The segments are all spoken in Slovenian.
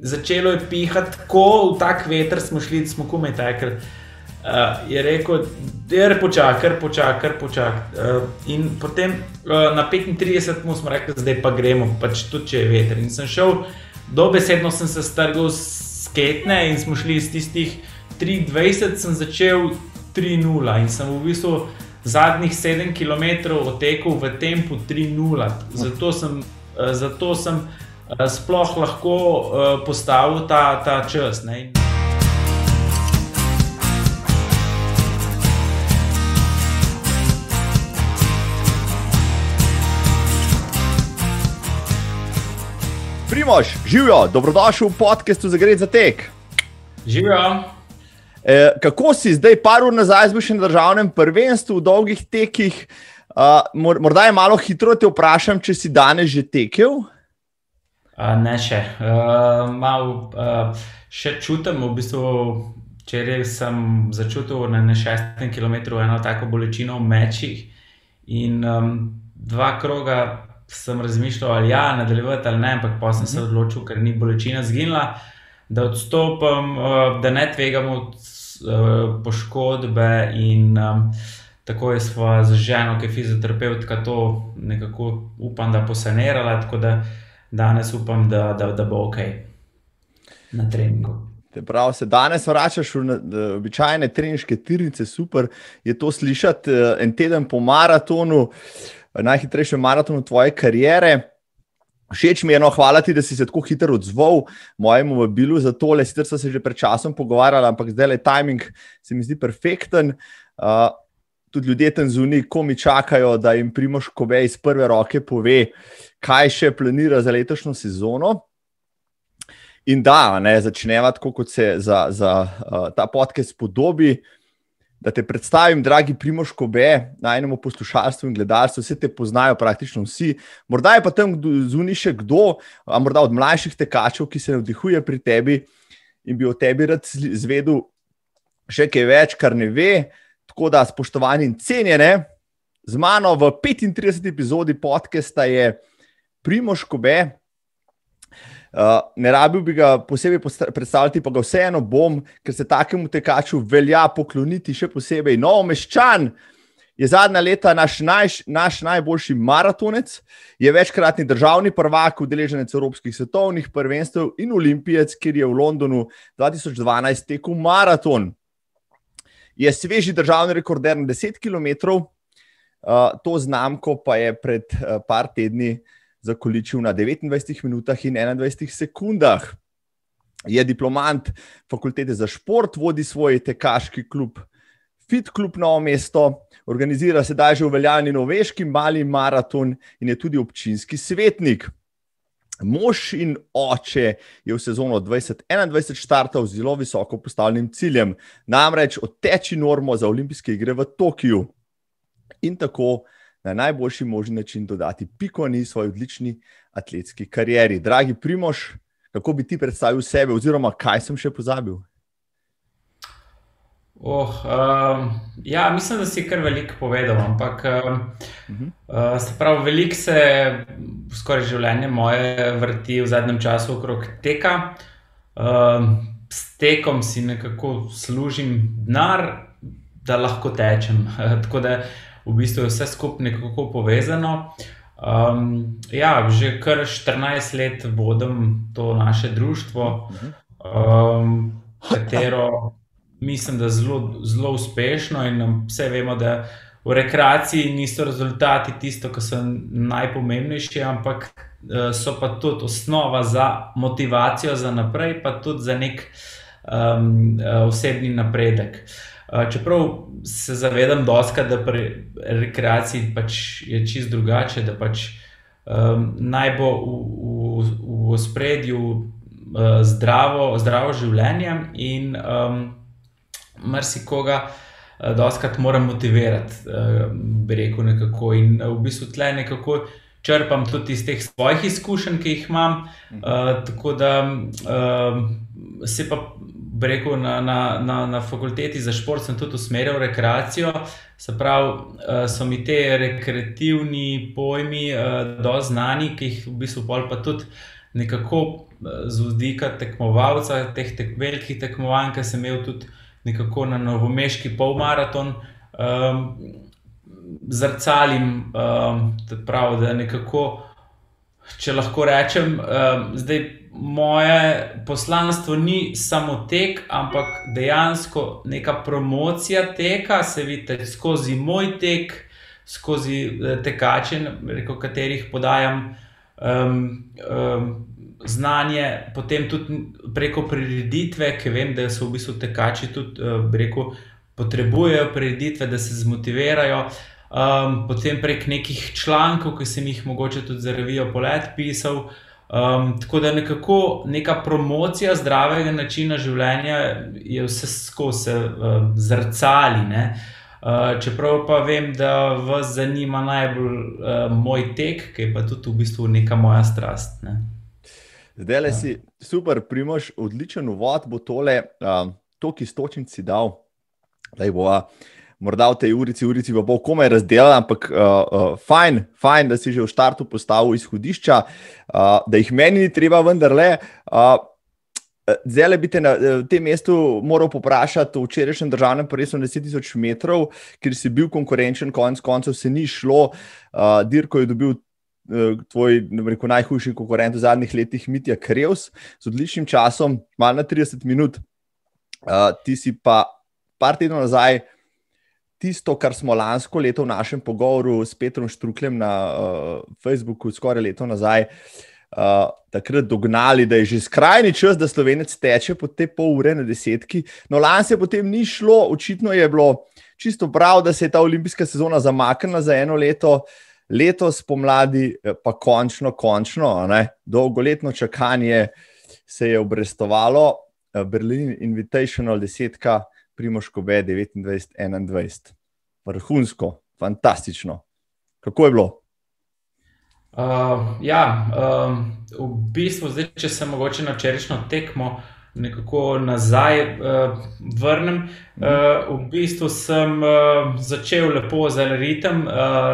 začelo je pihati, tako v tak veter smo šli, da smo komaj tekli. Je rekel, kar počakaj. In potem na 35 smo rekli, zdaj pa gremo, pač tudi če je veter. In sem šel, dobesedno sem se strgal s ketne in smo šli iz tistih 3:20, sem začel 3:0 in sem v bistvu zadnjih 7 km otekel v tempu 3:0. Zato sem sploh lahko postavil ta čas. Ne? Primož, živjo, dobrodošel v podcastu Zagret za tek. Živjo. Kako si zdaj par ur nazaj zbiš na državnem prvenstvu v dolgih tekih? Morda je malo hitro te vprašam, če si danes že tekel? Ne še. Še čutim, v bistvu včeraj sem začutil na 6. kilometru eno tako bolečino v mečih in 2 kroga sem razmišljal, ali nadaljevati ali ne, ampak pa sem se odločil, ker ni bolečina zginila, da odstopim, da ne tvegam od poškodbe in tako sva z ženo, ki je fizioterapeutka, to nekako upam, da posanirala, tako da danes upam, da bo ok na treningu. Prav se danes vračaš v običajne treninške tirnice, super je to slišati, en teden po maratonu, najhitrejšem maratonu tvoje kariere. Všeč mi je, hvala ti, da si se tako hitro odzval mojemu vabilu za tole, sicer sva se že pred časom pogovarjala, ampak zdaj timing se mi zdi perfekten. Tudi ljudje tam zunaj komi čakajo, da jim Primož Kobe iz prve roke pove, kaj še planira za letošnjo sezono. In da, začneva tako, kot se za ta podcast podobi, da te predstavim, dragi Primož Kobe, najnemu poslušalstvu in gledalstvu, vse te poznajo praktično vsi. Morda je pa tam zunaj še kdo, a morda od mlajših tekačev, ki se navdihuje pri tebi in bi o tebi rad zvedel še kaj več, kar ne ve. Tako da, spoštovani in cenjene, z mano v 35. epizodi podcasta je Primož Kobe. Ne rabil bi ga posebej predstavljati, pa ga vseeno bom, ker se takemu tekaču velja pokloniti še posebej. Novomeščan je zadnja leta naš najboljši maratonec, je večkratni državni prvak, udeleženec evropskih svetovnih prvenstev in olimpijec, kjer je v Londonu 2012 tekel maraton. Je sveži državni rekorder na 10 km, to znamko pa je pred par tedni zakoličil na 29 minutah in 21 sekundah. Je diplomant fakultete za šport, vodi svoj tekaški klub Fit Klub Novo mesto, organizira sedaj že uveljavljeni Noveški mali maraton in je tudi občinski svetnik. Mož in oče je v sezono 2021 štartal z zelo visoko postavljenim ciljem, namreč odteči normo za olimpijske igre v Tokiu. In tako na najboljši možni način dodati piko na i svoji odlični atletski karieri. Dragi Primož, kako bi ti predstavil sebe oziroma kaj sem še pozabil? Mislim, da si kar veliko povedal, ampak se pravi, veliko se skoraj življenje moje vrti v zadnjem času okrog teka. S tekom si nekako služim denar, da lahko tečem. Tako da v bistvu je vse skupaj nekako povezano. Že kar 14 let vodim to naše društvo, katero mislim, da zelo uspešno in vse vemo, da v rekreaciji niso rezultati tisto, ki so najpomembnejši, ampak so pa tudi osnova za motivacijo za naprej, pa tudi za nek osebni napredek. Čeprav se zavedam dostikrat, da pri rekreaciji pač je čisto drugače, da pač naj bo v ospredju zdravo življenje in marsikoga dostikrat moram motivirati, bi rekel nekako. In v bistvu tle nekako črpam tudi iz teh svojih izkušenj, ki jih imam, tako da se pa bi rekel, na fakulteti za šport sem tudi usmerjal rekreacijo, se pravi, so mi te rekreativni pojmi dosti znani, ki jih v bistvu pol pa tudi nekako z vidika tekmovalca, teh velikih tekmovanj, ki sem imel tudi nekako na novomeški polmaraton, zrcalim, prav, da nekako, če lahko rečem, zdaj moje poslanstvo ni samo tek, ampak dejansko neka promocija teka, se vidite, skozi moj tek, skozi tekače, preko katerih podajam znanje, potem tudi preko prireditve, ki vem, da so v bistvu tekači tudi, potrebujejo prireditve, da se zmotivirajo, potem prek nekih člankov, ki sem jih mogoče tudi za revijo Polet pisal, tako da nekako neka promocija zdravega načina življenja je vse skozi zrcali, ne. Čeprav pa vem, da vas zanima najbolj moj tek, ki je pa tudi v bistvu neka moja strast, ne. Zdajle si super, Primož, odličen uvod bo tole, toliko iztočnic si dal, da jih bova morda v tej urici pa bo komaj razdelala, ampak fajn, da si že v štartu postavil izhodišča, da jih meni ni treba vendarle. Zdajle bi te na tem mestu moral poprašati o včerajšnjem državnem prvenstvu na 10.000 metrov, kjer si bil konkurenčen, konec koncev se ni šlo, dirko je dobil tvoj najhujši konkurent v zadnjih letih Mitja Krevs z odličnim časom, malo na 30 minut. Ti si pa par tednov nazaj tisto, kar smo lansko leto v našem pogovoru s Petrom Štrukljem na Facebooku skoraj leto nazaj takrat dognali, da je že skrajni čas, da Slovenec teče po te pol ure na 10. No, lani se potem ni šlo, očitno je bilo čisto prav, da se je ta olimpijska sezona zamaknila za eno leto, letos pomladi pa končno, ne? Dolgoletno čakanje se je obrestovalo, Berlin Invitational 10, Primož Kobe 29-21. Vrhunsko, fantastično. Kako je bilo? V bistvu zdaj, če se mogoče na včerajšnjo tekmo nekako nazaj vrnem, v bistvu sem začel lepo za ritem,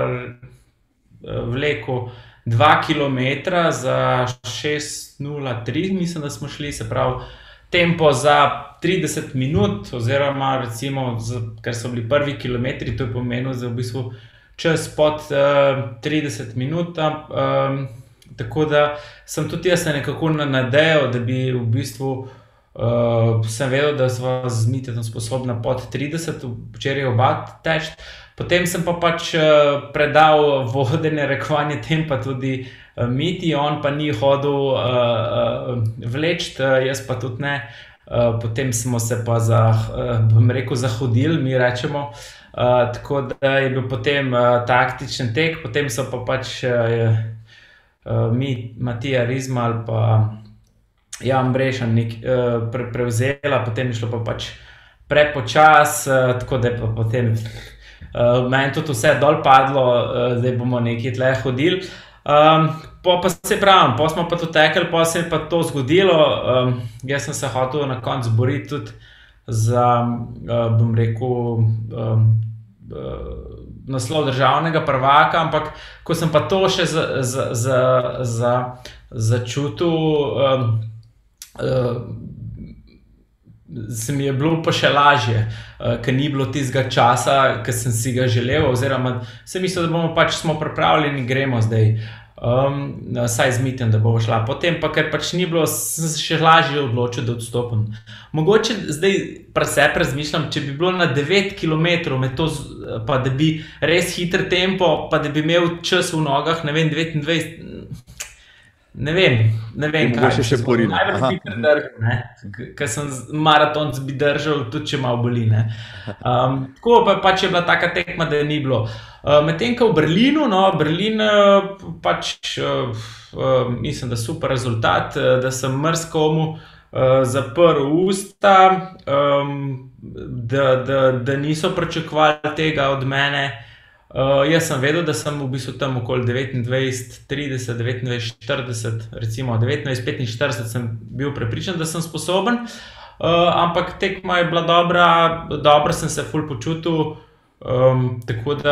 vlekel 2 kilometra za 6:03, mislim, da smo šli, se pravi, tempo za 30 minut, oziroma recimo, ker so bili prvi kilometri, to je pomenilo za v bistvu čas pod 30 minut, tako da sem tudi jaz se nekako nadejal, da bi v bistvu sem vedel, da sva z Mitjem sposobna pod 30, včeraj oba teči. Potem sem pa pač predal vodenje, rekovanje tempa tudi Miti, on pa ni hodil vleči, jaz pa tudi ne. Potem smo se pa zahodili, mi rečemo, tako da je bil potem taktičen tek, potem so pa pač Matija Rizmal pa Jan Brešan prevzela, potem je šlo pa pač prepočas, tako da je pa potem meni tudi vse dol padlo, zdaj bomo nekaj tle hodili. Pa se pravim, pa smo pa to tekli, pa se je pa to zgodilo, jaz sem se hotel na koncu boriti tudi za, bom rekel, naslov državnega prvaka, ampak ko sem pa to še začutil, se mi je bilo pa še lažje, ker ni bilo tistega časa, ki sem si ga želel, oziroma sem mislil, da bomo pač smo pripravljeni, gremo zdaj, saj z Mitjem, da bomo šla. Potem pa, ker pač ni bilo, sem se še lažje odločil, da odstopim. Mogoče zdaj pri sebi razmišljam, če bi bilo na 9 kilometrov, pa da bi res hiter tempo, pa da bi imel čas v nogah, ne vem, 29, ne vem, kaj še porino. Najbolj bi držal, ne, ker sem maraton bi držal, tudi če malo boli, ne. Tako pa pač je bila taka tekma, da je ni bilo. Medtem ko v Berlinu, Berlin pač mislim, da super rezultat, da sem marsikomu zaprl usta, da niso pričakovali tega od mene. Jaz sem vedel, da sem v bistvu tam okoli 29:30, 29:40, recimo 29:45 sem bil prepričan, da sem sposoben, ampak tekma je bila dobra sem se ful počutil, tako da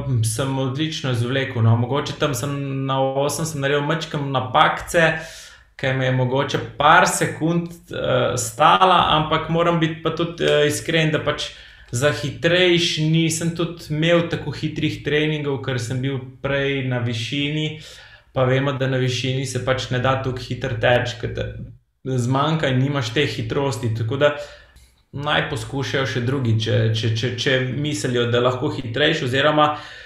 sem odlično izvlekel. Mogoče tam sem na 8 sem naredil majčkeno napakce, ki me je mogoče par sekund stala, ampak moram biti pa tudi iskren, da pač za hitrejši nisem tudi imel tako hitrih treningov, ker sem bil prej na višini, pa vemo, da na višini se pač ne da tako hitro teči, ker te zmanjka in nimaš te hitrosti, tako da naj poskušajo še drugi, če mislijo, da lahko hitrejši, oziroma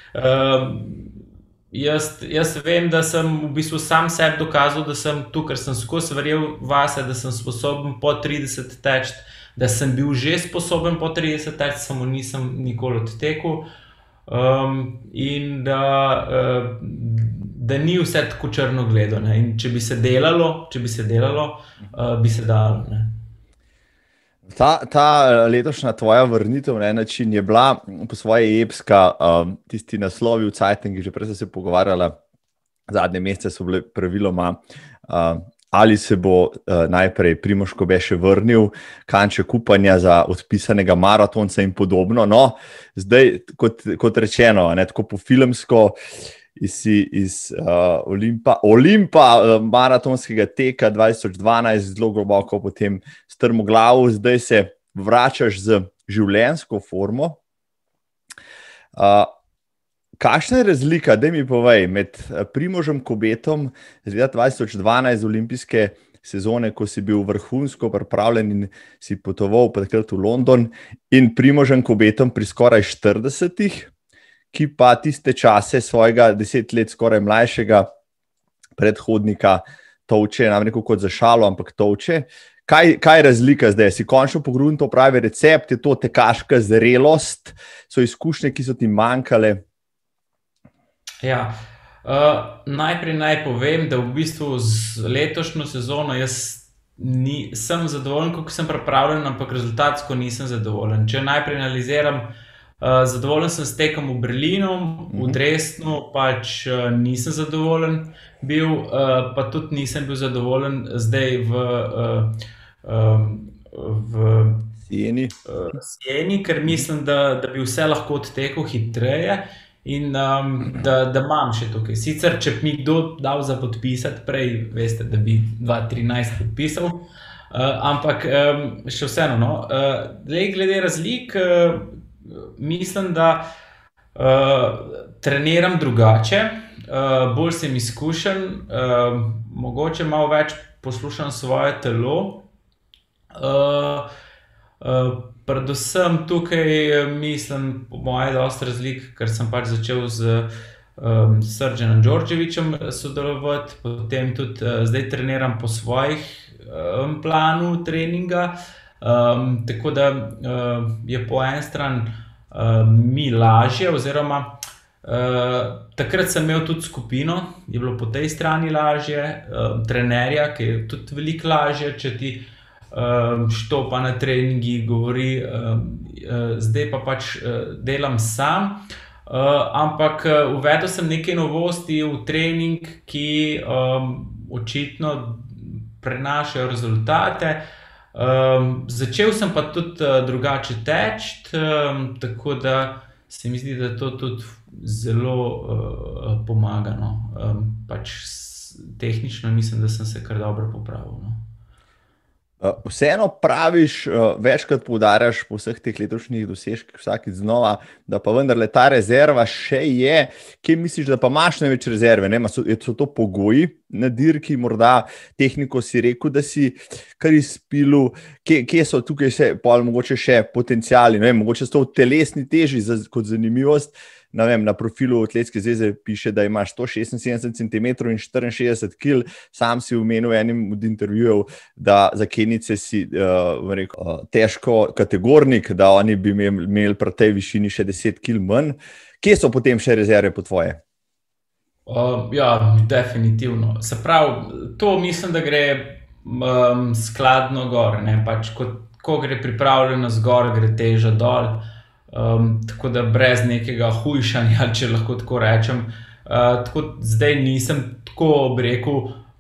jaz vem, da sem v bistvu sam sebi dokazal, da sem tu, ker sem skozi verjel vase, da sem sposoben po 30 teči, da sem bil že sposoben po 30 teči, samo nisem nikoli odtekel, in da ni vse tako črno gledo, ne? In če bi se delalo, bi se dalo, ne? Ta letošnja tvoja vrnitev na en način je bila po svoje epska, tisti naslovi v Cajtingu, že prej se pogovarjala, zadnje mesece so bile praviloma, ali se bo najprej Primož Kobe še vrnil, kanček upanja za odpisanega maratonca in podobno. No, zdaj, kot rečeno, ne, tako po filmsko, iz Olimpa maratonskega teka 2012, zelo globoko potem strmoglavo, zdaj se vračaš z življenjsko formo. Kakšna je razlika, daj mi povej, med Primožem Kobetom z leta 2012 olimpijske sezone, ko si bil vrhunsko pripravljen in si potoval pa takrat v London, in Primožem Kobetom pri skoraj 40-ih, ki pa tiste čase svojega 10 let skoraj mlajšega predhodnika tolče, nam rekel kot za šalo, ampak tolče. Kaj je razlika zdaj? Si končno pogrunil to pravi recept? Je to tekaška zrelost? So izkušnje, ki so ti manjkale? Ja, najprej naj povem, da v bistvu z letošnjo sezono jaz sem zadovoljen, kako sem pripravljen, ampak rezultatsko nisem zadovoljen. Če najprej analiziram, zadovoljen sem s tekom v Berlinu, v Dresdnu pač nisem zadovoljen bil, pa tudi nisem bil zadovoljen zdaj v Sieni, ker mislim, da bi vse lahko odtekel hitreje in da imam še tukaj. Sicer, če bi mi kdo dal za podpisati prej, veste, da bi 2013 podpisal, ampak še vseeno, no. Glede razlik, mislim, da treniram drugače, bolj sem izkušen, mogoče malo več poslušam svoje telo. Predvsem tukaj mislim, po moje, dosti razlik, ker sem pač začel z Srdjanom Đorđevićem sodelovati, potem tudi zdaj treniram po svojih planu treninga, tako da je po en stran mi lažje, oziroma takrat sem imel tudi skupino, je bilo po tej strani lažje, trenerja, ki je tudi veliko lažje, če ti štopa na treningi, govori, zdaj pa pač delam sam, ampak uvedel sem nekaj novosti v trening, ki očitno prenašajo rezultate. Začel sem pa tudi drugače teči, tako da se mi zdi, da to tudi zelo pomaga, no. Pač tehnično mislim, da sem se kar dobro popravil, no. Vseeno praviš, večkrat poudarjaš po vseh teh letošnjih dosežkih vsakič znova, da pa vendarle ta rezerva še je. Kje misliš, da pa imaš največ rezerve? So to pogoji na dirki, morda tehniko si rekel, da si kar izpilil, kje so tukaj mogoče še potenciali, ne vem, mogoče so to v telesni teži kot zanimivost. Na profilu Atletske zveze piše, da imaš 176 cm in 64 kg. Sam si omenil enim od intervjujev, da za Kenijce si težko kategornik, da oni bi imeli pri tej višini še 10 kg manj. Kje so potem še rezerve po tvoje? Ja, definitivno. Se pravi, to mislim, da gre skladno gor, ne? Pač, ko gre pripravljenost gor, gre teža dol. Tako da brez nekega hujšanja, če lahko tako rečem. Tako zdaj nisem tako, bi rekel,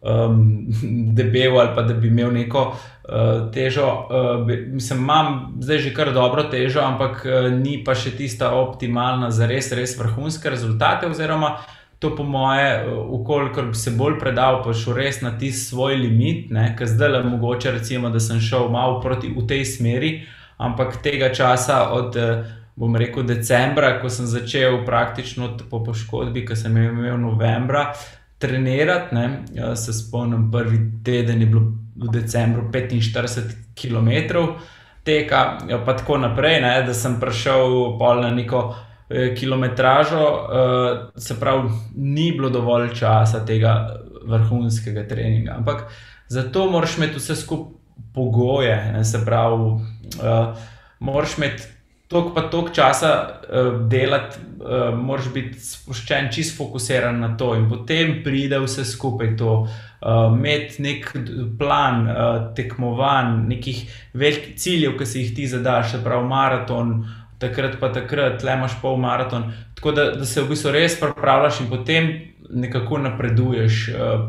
debel ali pa da bi imel neko težo. Mislim, imam zdaj že kar dobro težo, ampak ni pa še tista optimalna za res vrhunske rezultate, oziroma to po moje, ukolikor bi se bolj predal, pa šel res na tisti svoj limit, ker zdaj mogoče recimo, da sem šel malo proti v tej smeri, ampak tega časa od, bom rekel, decembra, ko sem začel praktično po poškodbi, ko sem imel novembra trenirati, se spomnim, prvi teden je bilo v decembru 45 kilometrov teka, pa tako naprej, da sem prišel pol na neko kilometražo, se pravi, ni bilo dovolj časa tega vrhunskega treninga, ampak zato moraš imeti vse skupaj pogoje, se pravi, moraš imeti toliko časa delati, moraš biti spuščen, čisto fokusiran na to in potem pride vse skupaj to, imeti nek plan, tekmovanj, nekih velikih ciljev, ki si jih ti zadaš, se pravi maraton, takrat pa takrat, tle imaš pol maraton, tako da se v bistvu res pripravljaš in potem nekako napreduješ,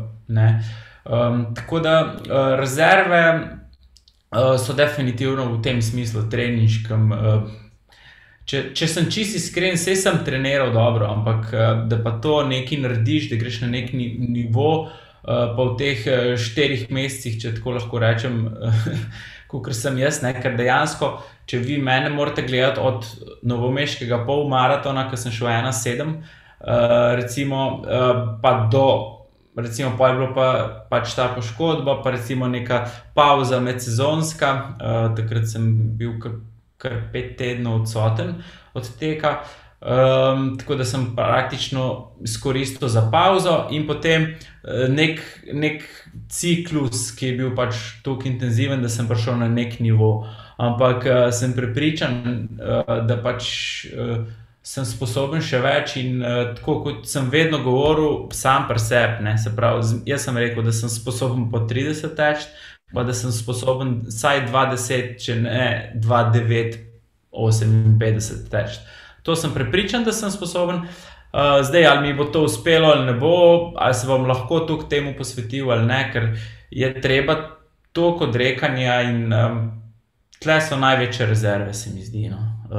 tako da rezerve so definitivno v tem smislu treninškem. Če sem čisto iskren, saj sem treniral dobro, ampak da pa to nekaj narediš, da greš na nek nivo, pa v teh 4 mesecih, če tako lahko rečem, kakor sem jaz, ker dejansko, če vi mene morate gledati od novomeškega polmaratona, ko sem šel 1,7, recimo, pa do, recimo, pa je bilo pač ta poškodba, pa recimo neka pauza medsezonska, takrat sem bil kar 5 tednov odsoten od teka, tako da sem praktično izkoristil za pauzo in potem nek ciklus, ki je bil pač toliko intenziven, da sem prišel na nek nivo, ampak sem prepričan, da pač sem sposoben še več in tako kot sem vedno govoril sam pri sebi, se pravi, jaz sem rekel, da sem sposoben po 30 teči, pa da sem sposoben vsaj 2,10, če ne 2,9, 58 teči. To sem prepričan, da sem sposoben. Zdaj, ali mi bo to uspelo ali ne bo, ali se bom lahko toliko temu posvetil ali ne, ker je treba toliko odrekanja in tle so največje rezerve, se mi zdi.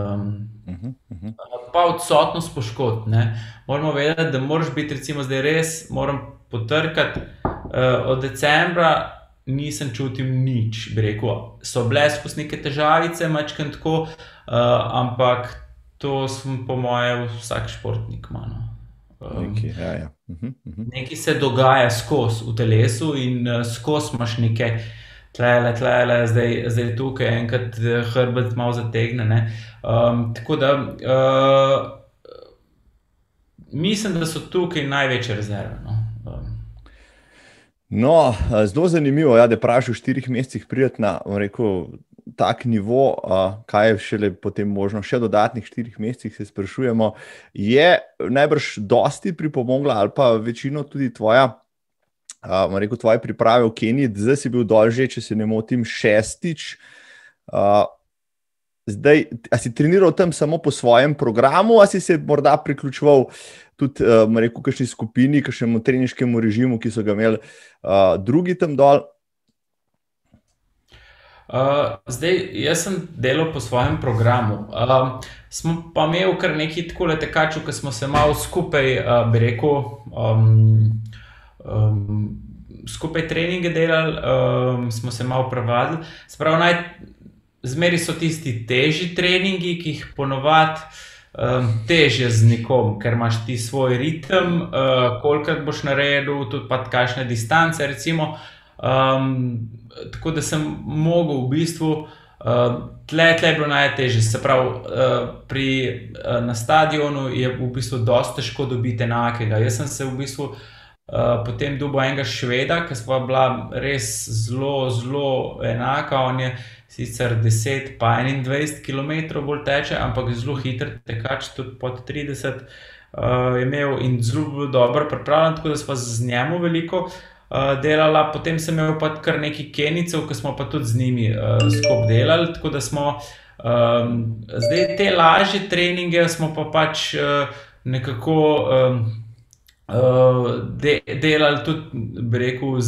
Pa odsotnost poškodb. Moramo vedeti, da moraš biti, recimo zdaj res, moram potrkati, od decembra nisem čutil nič, bi rekel, so bile skozi neke težavice, mačkam tako, ampak to sem po moje vsak športnik ima. Nekaj se dogaja skozi v telesu in skozi imaš neke tlele, zdaj tukaj enkrat hrbet malo zategne. Tako da mislim, da so tukaj največje rezerve. No, zelo zanimivo, da praviš v 4 mesecih priti na, rekel, tak nivo, kaj je šele potem možno, še dodatnih 4 mesecih se sprašujemo, je najbrž dosti pripomogla ali pa večino tudi tvoja, rekel, tvoje priprave v Keniji, zdaj si bil dol že, če se ne motim, 6. Zdaj, a si treniral tam samo po svojem programu, a si se morda priključeval tudi, rekel, kakšni skupini, kakšnemu treninškemu režimu, ki so ga imeli drugi tam dol? Zdaj, jaz sem delal po svojem programu. Smo pa imeli kar nekaj takole tekačev, ki smo se malo skupaj, bi rekel, skupaj treninge delali, smo se malo prevadili. Se pravi, zmeri so tisti težji treningi, ki jih ponovadi težje z nekom, ker imaš ti svoj ritem, kolikrat boš naredil, tudi pa kakšne distance, recimo. Tako da sem mogel v bistvu, tle je bilo najtežje, se pravi, na stadionu je v bistvu dosti težko dobiti enakega. Jaz sem se v bistvu potem dobil enega Šveda, ki sva bila res zelo enaka, on je sicer 10 pa 21 km bolj teče, ampak zelo hiter tekač, tudi pod 30 je imel in zelo dobro pripravljen, tako da sva z njemu veliko delala. Potem sem imel pa kar nekaj Kenijcev, ki smo pa tudi z njimi skupaj delali, tako da smo zdaj te lažje treninge smo pa pač nekako delali tudi, bi rekel,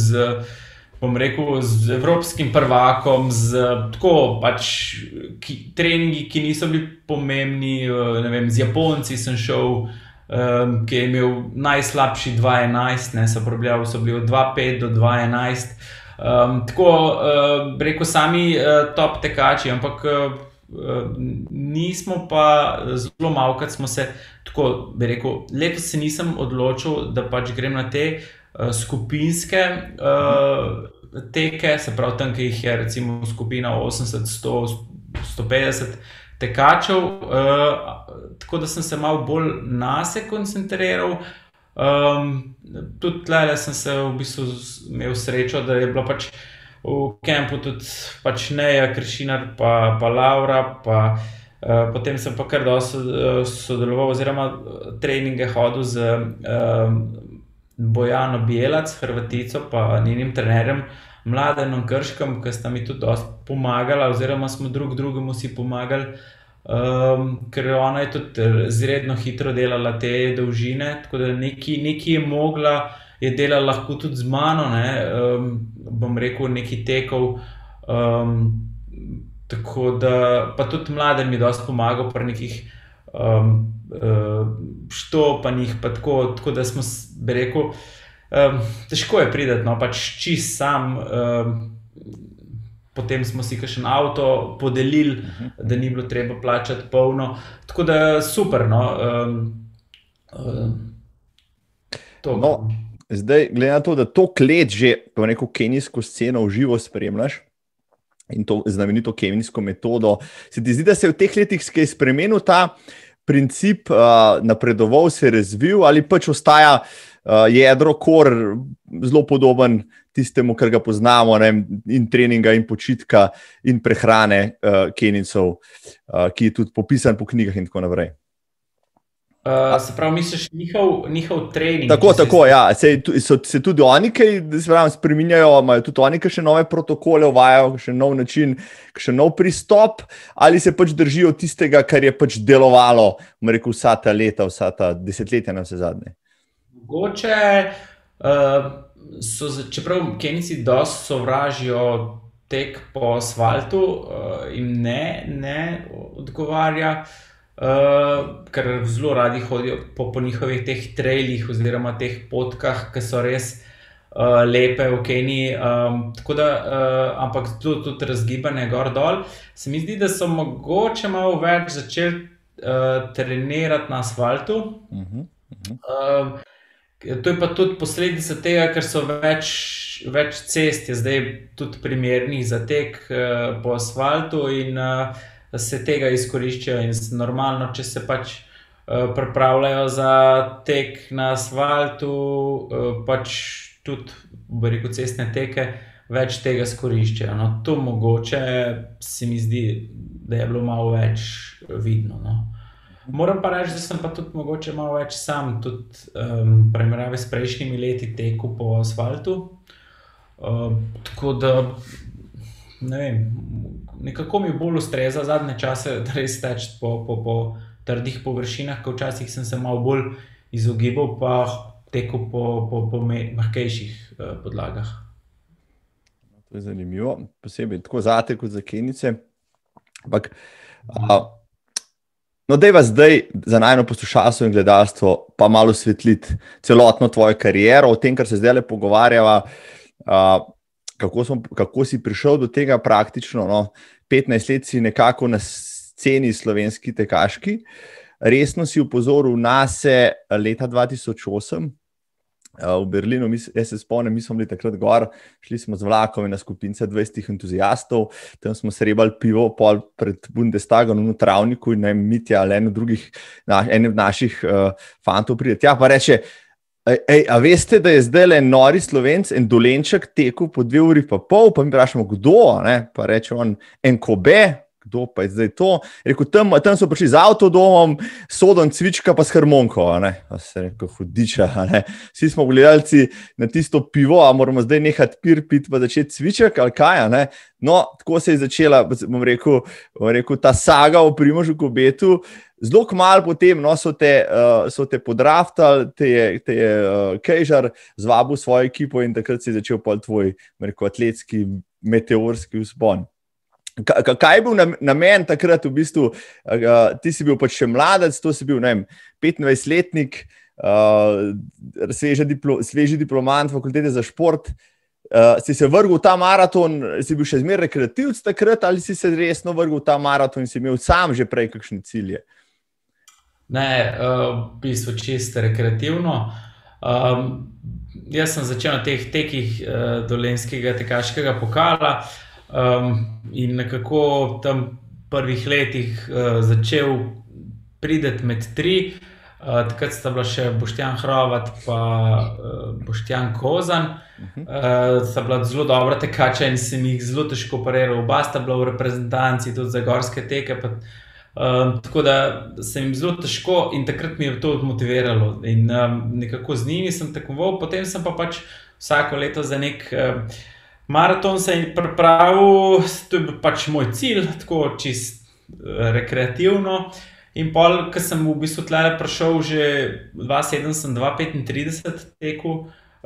z evropskim prvakom, tako pač treningi, ki niso bili pomembni, ne vem, z Japonci sem šel ki je imel najslabši 2.11, ne, so bili od 2.5 do 2.11. Tako, rekel, sami top tekači, ampak nismo pa zelo malokrat smo se, tako bi rekel, letos se nisem odločil, da pač grem na te skupinske teke, se pravi tam, ki jih je recimo skupina 80, 100, 150 tekačev, tako da sem se malo bolj nase koncentriral. Tudi tlele sem se v bistvu imel srečo, da je bilo pač v kempu tudi pač Neja Kršinar pa Laura, potem sem pa kar dosti sodeloval oziroma treninge hodil z Bojano Bijelac, Hrvatico, pa njenim trenerjem Mladenom Krškem, ki sta mi tudi dosti pomagala oziroma smo drugemu si pomagali, ker ona je tudi izredno hitro delala te dolžine, tako da nekaj je mogla, je delala lahko tudi z mano, ne, bom rekel, nekaj tekov, tako da, pa tudi Mladen mi dosti pomagal pri nekih štopanjih, pa tako da smo, bi rekel, težko je priti, no, pač čist sam, potem smo si kakšen avto podelili, da ni bilo treba plačati polno, tako da super, no. No, zdaj, glede na to, da toliko let že po neko kenijsko sceno v živo spremljaš in to znamenito kenijsko metodo, se ti zdi, da se je v teh letih kaj spremenil ta princip, napredoval, se razvil ali pač ostaja jedro, kor zelo podoben tistemu, kar ga poznamo, ne, in treninga, in počitka, in prehrane Kenijcev, ki je tudi popisan po knjigah in tako naprej. Se pravi, misliš njihov trening? Tako, ja. Se tudi oni kaj spreminjajo, imajo tudi oni še nove protokole, uvajajo še nov način, še nov pristop, ali se pač držijo tistega, kar je pač delovalo, rekel, vsa ta leta, vsa ta desetletja na vse zadnje? Mogoče čeprav Kenijci dosti sovražijo tek po asfaltu, jim ne odgovarja, ker zelo radi hodijo po njihovih teh trailih oziroma teh potkah, ki so res lepe v Keniji, tako da, ampak tudi razgibanje gor dol. Se mi zdi, da so mogoče malo več začeli trenirati na asfaltu. To je pa tudi posledica tega, ker so več cest je zdaj tudi primernih za tek po asfaltu in se tega izkoriščajo in normalno, če se pač pripravljajo za tek na asfaltu, pač tudi, bo rekel, cestne teke, več tega izkoriščajo. No, to mogoče se mi zdi, da je bilo malo več vidno, no. Moram pa reči, da sem pa tudi mogoče malo več sam, tudi primerjavi s prejšnjimi leti tekel po asfaltu, tako da, ne vem, nekako mi bolj ustreza zadnje čase, da res teči po trdih površinah, ko včasih sem se malo bolj izogibal, pa tekel po mehkejših podlagah. To je zanimivo, posebej tako zate kot za Kenijce, ampak no, dajva zdaj za najino poslušalstvo in gledalstvo pa malo osvetliti celotno tvojo kariero, o tem, kar se zdaj pogovarjava, kako si prišel do tega praktično, no, 15 let si nekako na sceni slovenski tekaški, resno si upozoril nase leta 2008, v Berlinu, jaz se spomnim, mi smo bili takrat gor, šli smo z vlakom na skupince 20 entuzijastov, tam smo srebali pivo pol pred Bundestagom v travniku in Mitja ali en od naših fantov pride tja, pa reče, a veste, da je zdaj le nori Slovenc en Dolenček tekel po 2 uri pa pol, pa mi vprašamo, kdo, ne? Pa reče on, en Kobe, kdo pa je zdaj to? Rekel, tam so prišli z avtodomom, Sodon Cvička pa s harmonko, ne? Pa se rekel, hudiča, ne? Vsi smo gledalci na tisto pivo, a moramo zdaj nehati piti pa začeti cviček, ali kaj, ne? No, tako se je začela, bom rekel, ta saga o Primožu Kobetu. Zelo kmalu potem, no, so te podraftali, te je Kejžar zvabil svojo ekipo in takrat se je začel pol tvoj, bom rekel, atletski, meteorski vzpon. Kaj je bil namen takrat, v bistvu, ti si bil pač še mladec, to si bil, ne vem, 25-letnik, sveži diplomant fakultete za šport, si se vrgel v ta maraton, si bil še zmeraj rekreativc takrat, ali si se resno vrgel v ta maraton in si imel sam že prej kakšne cilje? Ne, v bistvu čisto rekreativno. Jaz sem začel na teh tekih Dolenjskega tekaškega pokala in nekako tam prvih letih začel prideti med tri. Takrat sta bila še Boštjan Hrovat pa Boštjan Kozan. Sta bila zelo dobra tekača in sem jih zelo težko pariral. Oba sta bila v reprezentanci tudi za gorske teke. Tako da sem jim zelo težko in takrat mi je to motiviralo. In nekako z njimi sem tekmoval, potem sem pa pač vsako leto za nek maraton se pripravil. To je bil pač moj cilj, tako čist rekreativno. In pol, ko sem v bistvu tle prišel že 2007 sem 2:35 tekel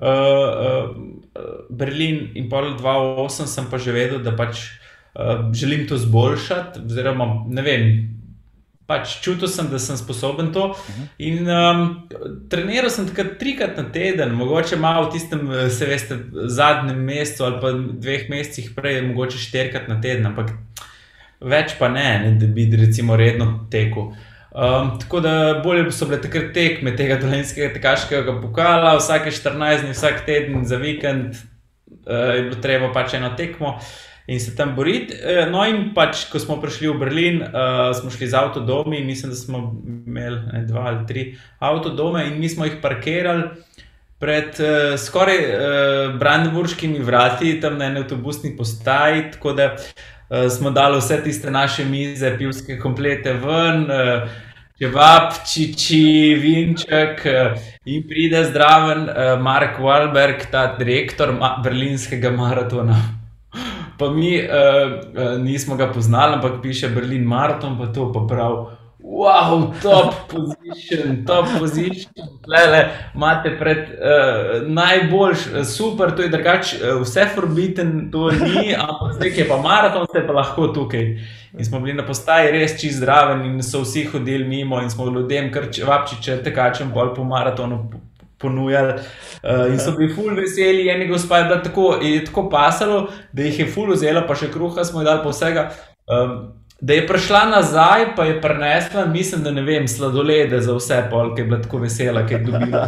Berlin in pol 2008 sem pa že vedel, da pač želim to zboljšati, oziroma ne vem, pač čutil sem, da sem sposoben to in treniral sem takrat 3-krat na teden, mogoče malo v tistem, se veste, zadnjem mesecu ali pa 2 mesecih prej, mogoče 4-krat na teden, ampak več pa ne, da bi recimo redno tekel. Tako da bolje so bile takrat tekme tega Dolenjskega tekaškega pokala, vsake 14 dni, vsak teden za vikend je bilo treba pač eno tekmo in se tam boriti. No in pač, ko smo prišli v Berlin, smo šli z avtodomi, mislim, da smo imeli 2 ali 3 avtodome in mi smo jih parkirali pred skoraj brandenburškimi vrati, tam na eni avtobusni postaji, tako da smo dali vse tiste naše mize, pivske komplete ven, čevapčiči, vinček in pride zdraven Mark Wahlberg, ta direktor berlinskega maratona. Pa mi nismo ga poznali, ampak piše Berlin Marathon, pa to pa prav, wow, top position, tlele imate pred najboljš, super, to je drugač, vse forbidden, to ni, ampak zdaj, ki je pa maraton, ste pa lahko tukaj. In smo bili na postaji res čist zraven in so vsi hodili mimo in smo ljudem kar čevapčiče tekačem bolj po maratonu ponujali in so bili ful veseli, eni gospa je bila tako pasalo, da jih je ful vzela, pa še kruha smo ji dali pa vsega. Da je prišla nazaj, pa je prinesla, mislim, da ne vem, sladolede za vse pol, ki je bila tako vesela, ki je dobila.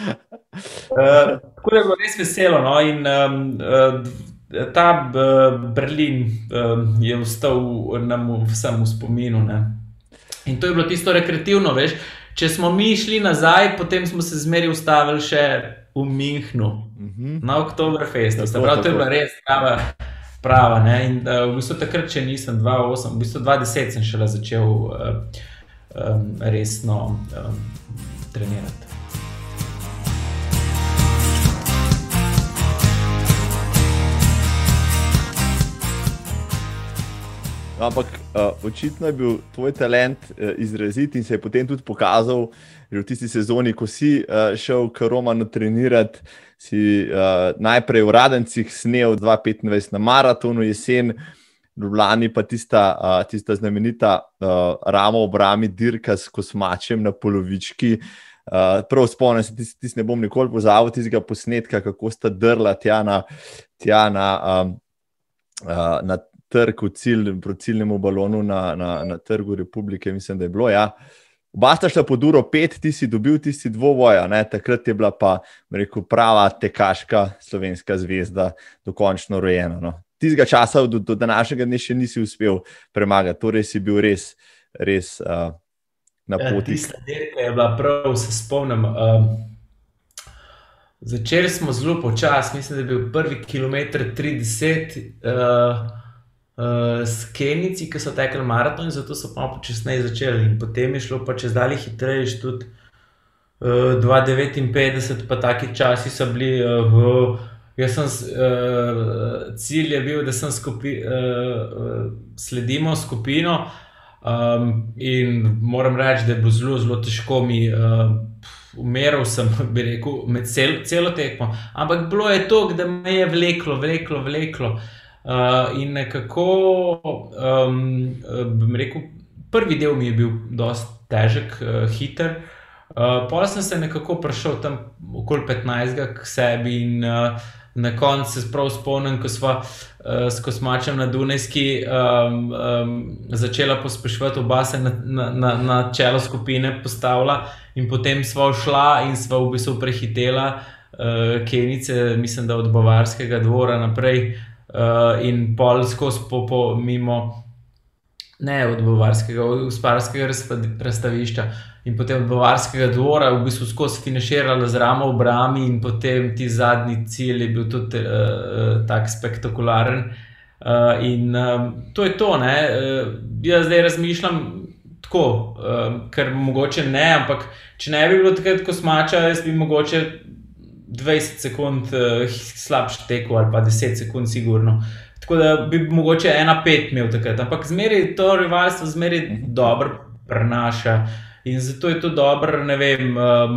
Tako da je bilo res veselo, no, in ta Berlin je ostal nam vsem v spominu, ne. In to je bilo tisto rekreativno, veš, če smo mi šli nazaj, potem smo se zmeri ustavili še v Münchnu, na Oktoberfestu, se pravi, to je bila res prava, ne, in v bistvu takrat, če nisem 2008, v bistvu 2010 sem šele začel resno trenirati. Ampak očitno je bil tvoj talent izrazit in se je potem tudi pokazal že v tisti sezoni, ko si šel k Romanu trenirati, si najprej v Radencih snel 2:25 na maratonu jesen, v Ljubljani pa tista znamenita ramo ob rami dirka s Kosmačem na polovički. Prav spomnim se, tis ne bom nikoli pozabil tistega posnetka, kako sta drla tja na trg proti ciljnemu balonu na trgu Republike, mislim, da je bilo, ja. Oba sta šla pod uro 5, ti si dobil tisti dvoboja, ne, takrat je bila pa, rekel, prava tekaška slovenska zvezda dokončno rojena, no. Tistega časa do današnjega dne še nisi uspel premagati, torej si bil res na poti. Tista dirka je bila prav, se spomnim, začeli smo zelo počas, mislim, da je bil prvi kilometer 3:10 s Kenijci, ki so tekli maraton in zato so pa počasneje začeli in potem je šlo pa čez dalje hitrejši tudi 2:59 pa taki časi so bili cilj je bil, da sem sledimo skupino in moram reči, da je bilo zelo, zelo težko mi umeral sem, bi rekel, med celo tekmo, ampak bilo je to, da me je vleklo. In nekako, bom rekel, prvi del mi je bil dosti težek, hiter. Pol sem se nekako prišel tam okoli 15 k sebi in na koncu se prav spomnim, ko sva s Kosmačem na Dunajski začela pospeševati, oba se na čelo skupine postavila in potem sva šla in sva v bistvu prehitela Kenice, mislim, da od Bavarskega dvora naprej in pol skozi mimo, ne od Bavarskega, od Usparskega razstavišča in potem od Bavarskega dvora v bistvu skozi finiširala z ramo v brami in potem ti zadnji cilj je bil tudi tak spektakularen. In to je to, ne. Jaz zdaj razmišljam tako, ker mogoče ne, ampak če ne bi bilo takrat Kosmača, jaz bi mogoče 20 sekund slabše tekel ali pa 10 sekund sigurno. Tako da bi mogoče 1:5 imel takrat, ampak zmeraj to rivalstvo zmeraj dobro prenaša in zato je to dobro, ne vem,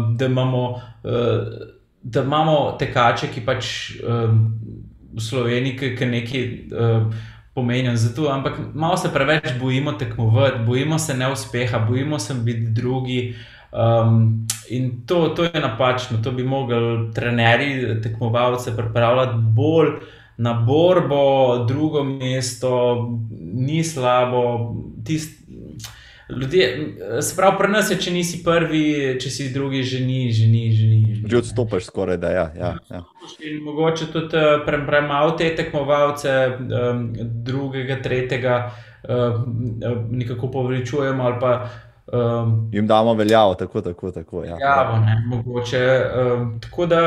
da imamo tekače, ki pač v Sloveniji, ki nekaj pomenijo zato, ampak malo se preveč bojimo tekmovati, bojimo se neuspeha, bojimo se biti drugi. In to je napačno, to bi mogli trenerji, tekmovalce pripravljati bolj na borbo, drugo mesto, ni slabo, ljudje, se pravi, pri nas je, če nisi prvi, če si drugi, že ni. Že odstopaš skoraj, da ja. In mogoče tudi premalo te tekmovalce, drugega, tretjega, nekako poveličujemo ali pa jim damo veljavo, tako, ja. Veljavo, ne, mogoče, tako da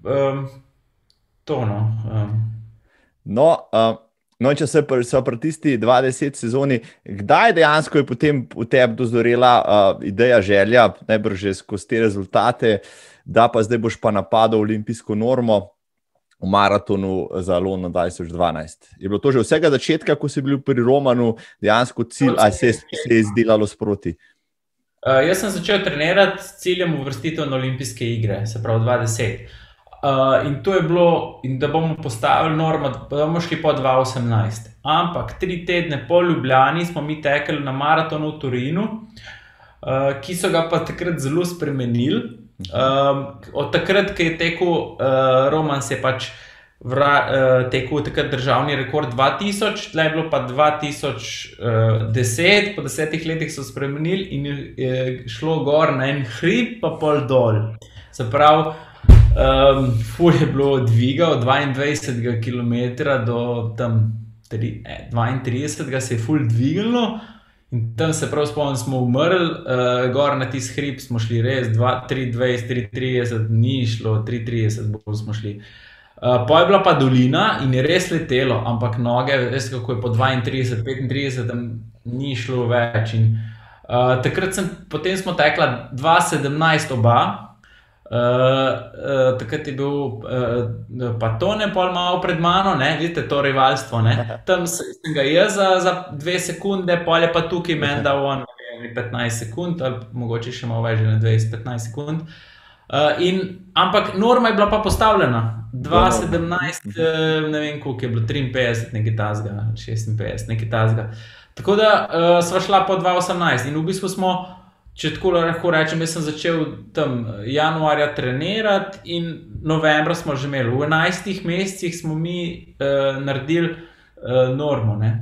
to, no. No, če so pri tisti 20 sezoni, kdaj dejansko je potem v tebi dozorela ideja, želja, najbrž že skozi te rezultate, da pa zdaj boš pa napadal olimpijsko normo v maratonu za London 2012? Je bilo to že vsega začetka, ko si bil pri Romanu dejansko cilj, ali se je izdelalo sproti? Jaz sem začel trenirati s ciljem uvrstitev na olimpijske igre, se pravi 2010. In to je bilo, in da bomo postavili normo, da bomo šli po 2018. Ampak 3 tedne po Ljubljani smo mi tekli na maratonu v Torinu, ki so ga pa takrat zelo spremenili. Od takrat, ko je tekel Roman, se je pač tekel takrat državni rekord 2000, tle je bilo pa 2010, po 10 letih so spremenili in je šlo gor na en hrib, pa pol dol. Se pravi, ful je bilo dviga od 22 kilometra do tam 32 se je ful dvignilo in tam se prav spomnim, smo umrli, gor na tisti hrib smo šli res 3:20, 3:30, ni šlo, 3:30 bolj smo šli. Po je bila pa dolina in je res letelo, ampak noge, veste kako je po 32, 35 ni šlo več in potem smo tekla 2017 oba. Takrat je bil pa Tone pol malo pred mano, ne, vidite to rivalstvo, ne, tam sem ga jaz za 2 sekunde, pol je pa tukaj meni dal on 15 sekund, ali mogoče še malo več, 20-15 sekund. Ampak norma je bila pa postavljena, 2017, ne vem koliko je bilo, 53, nekaj tazga, 56, nekaj tazga. Tako da sva šla po 2018 in v bistvu smo, če tako lahko rečem, jaz sem začel tam januarja trenirati in novembra smo že imeli. V 11 mesecih smo mi naredili normo, ne.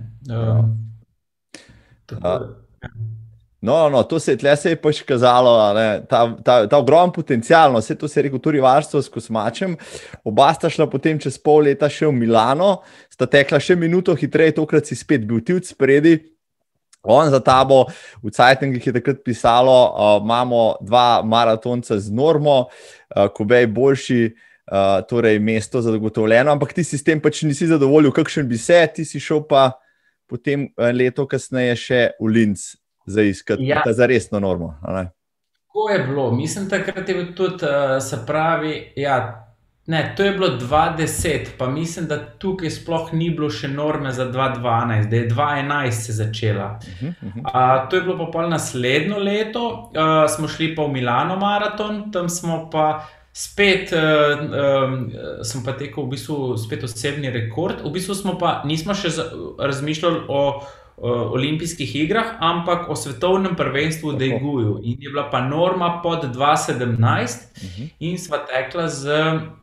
No, to se je pač kazalo, ta ogromen potencial, vse to se je rekel, to rivalstvo s Kosmačem. Oba sta šla potem čez pol leta še v Milano, sta tekla še minuto hitreje, tokrat si spet bil ti od spredi. On za tabo, v Zeitungih je takrat pisalo, imamo 2 maratonca z normo, Kobej boljši, torej mesto zagotovljeno, ampak ti si s tem pač nisi zadovoljil, kakšen bi se, ti si šel pa potem leto kasneje še v Linz za iskati za resno normo. Tako je bilo, mislim takrat je bil tudi, se pravi, ne, to je bilo 2010, pa mislim, da tukaj sploh ni bilo še norme za 2012, da je 2011 se začela. To je bilo pa pol naslednjo leto, smo šli pa v Milano maraton, tam smo pa spet sem pa tekel v bistvu spet osebni rekord. V bistvu nismo še razmišljali o olimpijskih igrah, ampak o svetovnem prvenstvu v Daeguju. In je bila pa norma pod 2,17 in sva tekla z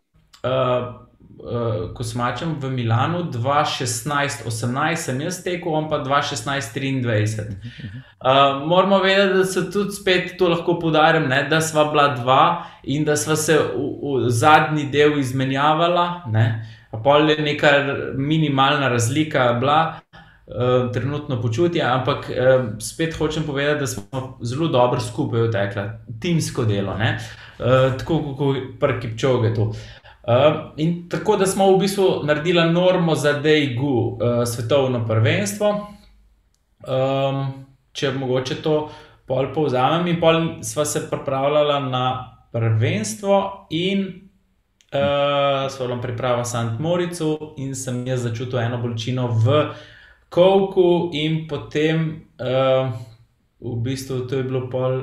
Kosmačem v Milanu 2,16,18 sem jaz tekel, on pa 2,16,23. Moramo vedeti, da se tudi spet to lahko poudarim, ne, da sva bila dva in da sva se v zadnji del izmenjavala, ne. Pol je neka minimalna razlika bila, trenutno počutje, ampak spet hočem povedati, da smo zelo dobro skupaj odtekla, timsko delo, ne. Tako kot pri Kipčogetu. In tako, da smo v bistvu naredila normo za Daegu svetovno prvenstvo. Če mogoče to pol povzamem, in pol sva se pripravljala na prvenstvo in sva bila priprava v Sant Moricu in sem jaz začutil eno bolečino v kolku in potem v bistvu to je bilo pol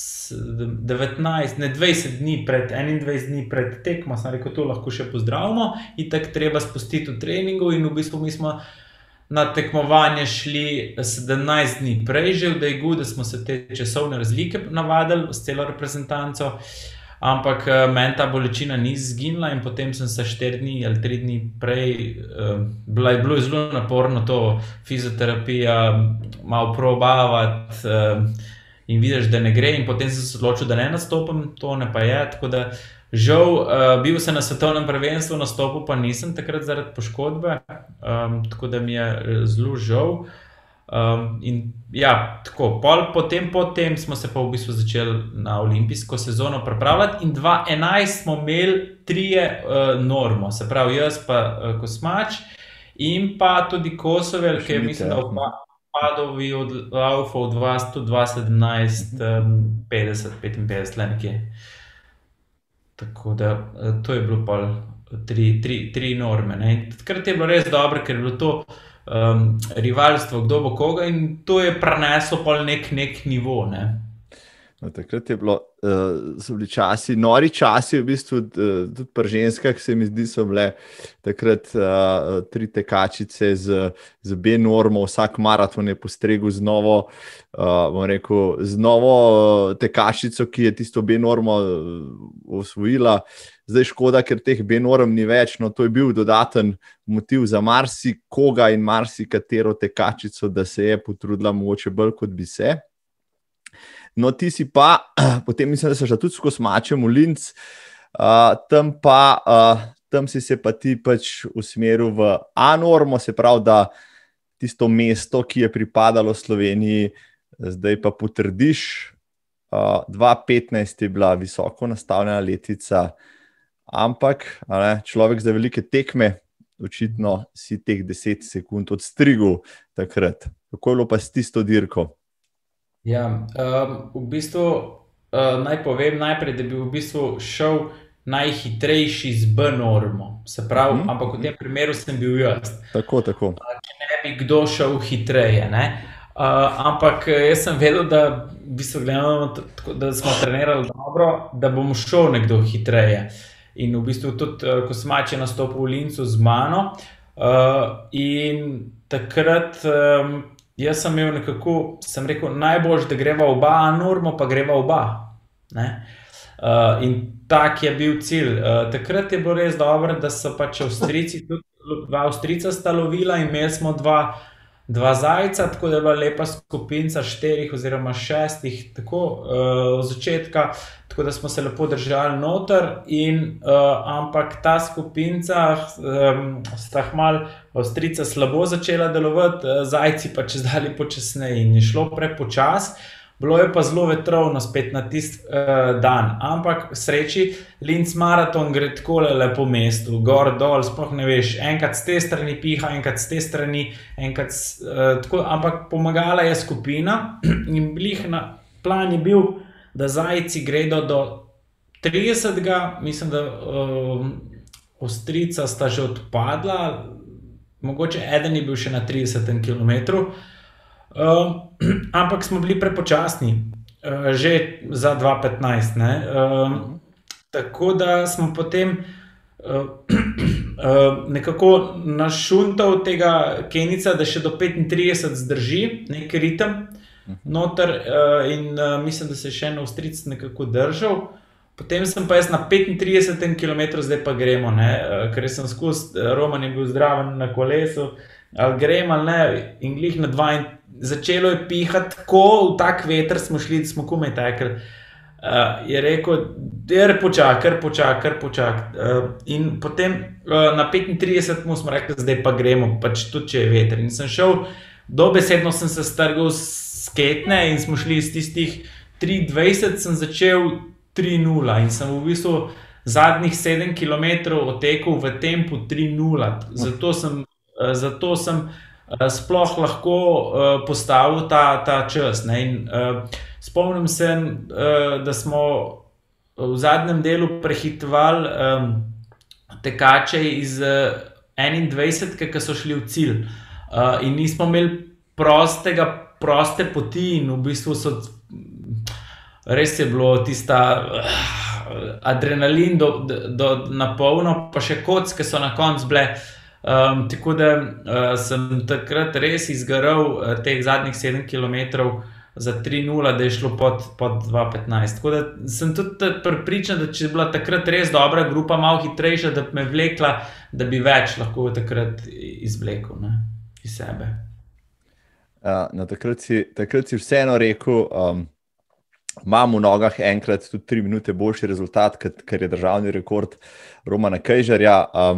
20 dni pred tekmo, sem rekel, to lahko še pozdravimo, itak treba spustiti v treningu in v bistvu mi smo na tekmovanje šli 17 dni prej že v Daegu, da smo se te časovne razlike navadili s celo reprezentanco, ampak meni ta bolečina ni izginila in potem sem se 4 dni ali 3 dni prej, bilo je zelo naporno to fizioterapija, malo probavati in vidiš, da ne gre in potem sem se odločil, da ne nastopim, to ne pa je, tako da žal, bil sem na svetovnem prvenstvu, nastopil pa nisem takrat zaradi poškodbe, tako da mi je zelo žal. In ja, tako, potem smo se pa v bistvu začeli na olimpijsko sezono pripravljati in 2011 smo imeli 3 normo, se pravi jaz pa Kosmač in pa tudi Kosovel, ki je mislim, da Padovi laufal 2,17, 50, 55, le nekje. Tako da to je bilo pa 3 norme, ne. Takrat je bilo res dobro, ker je bilo to rivalstvo, kdo bo koga in to je preneslo pol nek nivo, ne. No, takrat je bilo, so bili časi, nori časi v bistvu, tudi pri ženskah se mi zdi, so bile takrat 3 tekačice z B-normo, vsak maraton je postregel z novo, bom rekel, z novo tekačico, ki je tisto B-normo osvojila. Zdaj škoda, ker teh B-norm ni več, no to je bil dodaten motiv za marsikoga in marsikatero tekačico, da se je potrudila mogoče bolj, kot bi se. No, ti si pa, potem mislim, da se šla tudi s Kosmačem v Linz, tam si se pa ti pač usmeril v A-normo, se pravi, da tisto mesto, ki je pripadalo Sloveniji, zdaj pa potrdiš. 2015 je bila visoko nastavljena letvica, ampak človek za velike tekme, očitno si teh 10 sekund odstrigel takrat. Kako je bilo pa s tisto dirko? Ja, v bistvu naj povem najprej, da bi v bistvu šel najhitrejši z B-normo, se pravi, ampak v tem primeru sem bil jaz. Tako. Če ne bi kdo šel hitreje, ne. Ampak jaz sem vedel, da v bistvu gledamo, da smo trenirali dobro, da bom šel nekdo hitreje. In v bistvu tudi Kosmač je nastopil v Linzu z mano in takrat jaz sem imel nekako, sem rekel, najboljš, da greva oba A-normo, pa greva oba, ne. In tak je bil cilj. Takrat je bilo res dobro, da so pač Avstrijci, tudi 2 Avstrijca sta lovila in imeli smo 2 zajca, tako da je bila lepa skupinca 4 oziroma 6, tako od začetka, tako da smo se lepo držali noter ampak ta skupinca sta malo Avstrijca slabo začela delovati, zajci pa čezdalje počasneje in je šlo prepočas. Bilo je pa zelo vetrovno spet na tisti dan, ampak sreči Linz maraton gre takole lepo mestu, gor, dol, sploh ne veš, enkrat z te strani piha, enkrat z te strani, enkrat tako, ampak pomagala je skupina in plan je bil, da zajci gredo do 30. Mislim, da Avstrijca sta že odpadla, mogoče eden je bil še na 30. kilometru, ampak smo bili prepočasni, že za 2:15, ne. Tako da smo potem nekako našuntal tega Kenica, da še do 35 zdrži nek ritem noter in mislim, da se je še en Avstrijec nekako držal. Potem sem pa jaz na 35 km, zdaj pa gremo, ne, ker sem skozi, Roman je bil zdraven na kolesu, ali gremo ali ne, in glih na 2 in začelo je pihati, tako v tak veter smo šli, da smo komaj tekli. Je rekel, kar počak. In potem na 35 smo rekli, zdaj pa gremo, pač tudi če je veter. In sem šel, dobesedno sem se strgal s ketne in smo šli iz tistih 3:20, sem začel 3:0 in sem v bistvu zadnjih 7 km otekel v tempu 3:0. Zato sem sploh lahko postavil ta čas. Ne? In spomnim se, da smo v zadnjem delu prehitvali tekače iz 21, ki so šli v cilj. In nismo imeli proste poti in v bistvu res je bilo tista adrenalin na polno, pa še kocke so na koncu bile. Tako da sem takrat res izgaral teh zadnjih 7 km za 3:0, da je šlo pod 2:15. Tako da sem tudi prepričan, da če je bila takrat res dobra grupa, malo hitrejša, da bi me vlekla, da bi več lahko takrat izvlekel, ne, iz sebe. Takrat si vseeno rekel, imam v nogah enkrat tudi 3 minute boljši rezultat, ker je državni rekord Romana Kejžarja.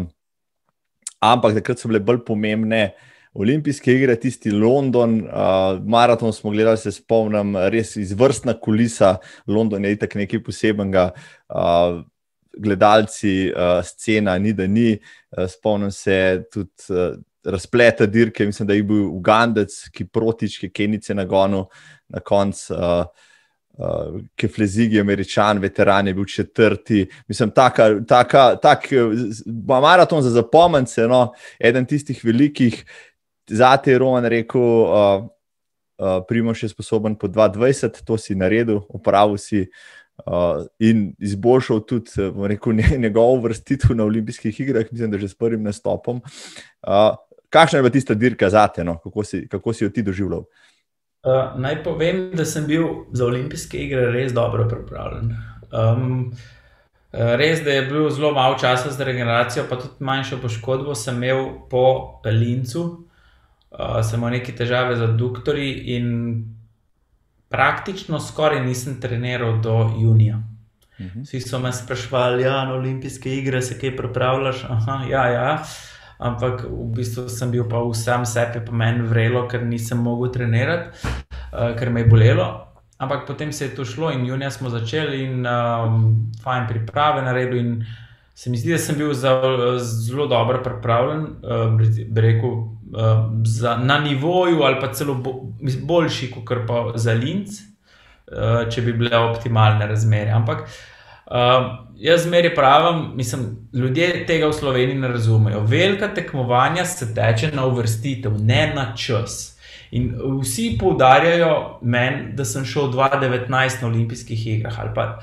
Ampak takrat so bile bolj pomembne olimpijske igre, tisti London, maraton smo gledali, se spomnim, res izvrstna kulisa. London je itak nekaj posebenega, gledalci, scena ni da ni. Spomnim se tudi razpleta dirke, mislim, da je bil Ugandec, Kiprotich, ki je Kenice nagonil na koncu. Keflezigi, Američan, veteran je bil 4. Mislim, tak maraton za zapomnice, no, eden tistih velikih. Zate je Roman rekel, Primož je sposoben po 2:20, to si naredil, opravil si in izboljšal tudi, bom rekel, njegovo uvrstitev na olimpijskih igrah, mislim, da že s prvim nastopom. Kakšna je bila tista dirka zate, no? Kako si jo ti doživljal? Naj povem, da sem bil za olimpijske igre res dobro pripravljen. Res, da je bil zelo malo časa za regeneracijo, pa tudi manjšo poškodbo sem imel po lincu. Sem imel neke težave z adduktorji in praktično skoraj nisem treniral do junija. Vsi so me spraševali, na olimpijske igre se kaj pripravljaš? Ja. Ampak v bistvu sem bil pa vsem sebi pa meni vrelo, ker nisem mogel trenirati, ker me je bolelo. Ampak potem se je to šlo in junija smo začeli in fajn priprave naredil in se mi zdi, da sem bil zelo dobro pripravljen, bi rekel, na nivoju ali pa celo boljši, kakor pa za linc, če bi bile optimalne razmere. Ampak jaz zmeraj pravim, mislim, ljudje tega v Sloveniji ne razumejo. Velika tekmovanja se teče na uvrstitev, ne na čas. In vsi poudarjajo meni, da sem šel 2019 na olimpijskih igrah. Ali pa,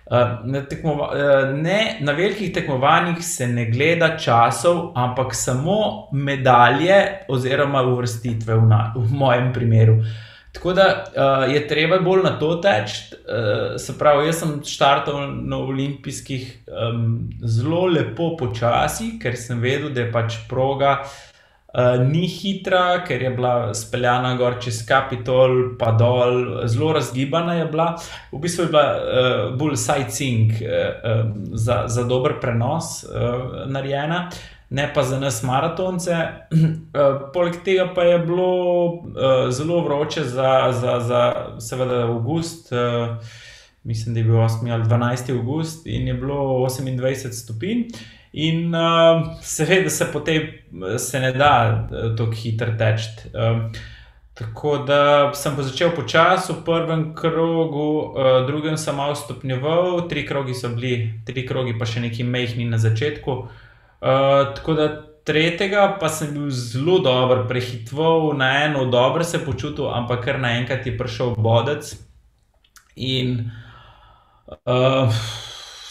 na velikih tekmovanjih se ne gleda časov, ampak samo medalje oziroma uvrstitve v mojem primeru. Tako da je treba bolj na to teči. Se pravi, jaz sem štartal na olimpijskih zelo lepo počasi, ker sem vedel, da je pač proga ni hitra, ker je bila speljana gor čez Kapitol pa dol, zelo razgibana je bila. V bistvu je bila bolj sightseeing za dober prenos narejena, ne pa za nas maratonce. Poleg tega pa je bilo zelo vroče za seveda avgust, mislim, da je bil 8. ali 12. avgust in je bilo 28 stopinj. In seveda se potem se ne da tako hitro teči. Tako da sem pa začel počasi v prvem krogu, drugem sem malo stopnjeval, 3 krogi so bili, 3 krogi pa še neki majhni na začetku. Tako da tretjega pa sem bil zelo dober, prehitval na eno, dobro se počutil, ampak kar naenkrat je prišel bodec in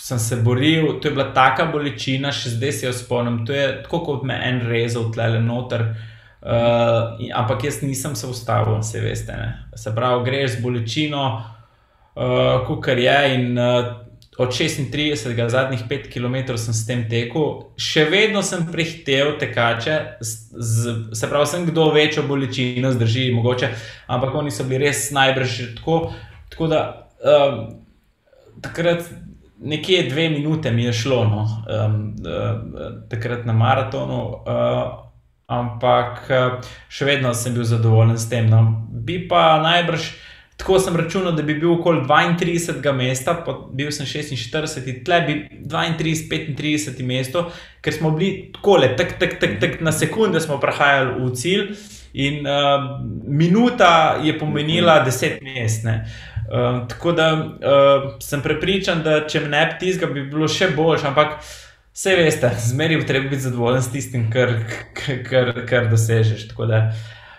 sem se boril, to je bila taka bolečina, še zdaj se jo spomnim, to je tako kot me en rezal tlele noter, ampak jaz nisem se ustavil, se veste, ne. Se pravi, greš z bolečino, kakor je in od 36 zadnjih 5 km sem s tem tekel, še vedno sem prehitev tekače, se pravi, sem kdo večjo bolečino zdrži mogoče, ampak oni so bili res najbrž tako da takrat nekje 2 minute mi je šlo, no, takrat na maratonu, ampak še vedno sem bil zadovoljen s tem, no. Bi pa najbrž tako sem računal, da bi bil okoli 32. mesta, bil sem 46, tle bi 32, 35 mesto, ker smo bili takole, tak, na sekunde smo prehajali v cilj in minuta je pomenila 10 mest, ne. Tako da sem prepričan, da če me ne bi tizga, bi bilo še boljše, ampak saj veste, zmeraj treba biti zadovoljen s tistim, kar dosežeš, tako da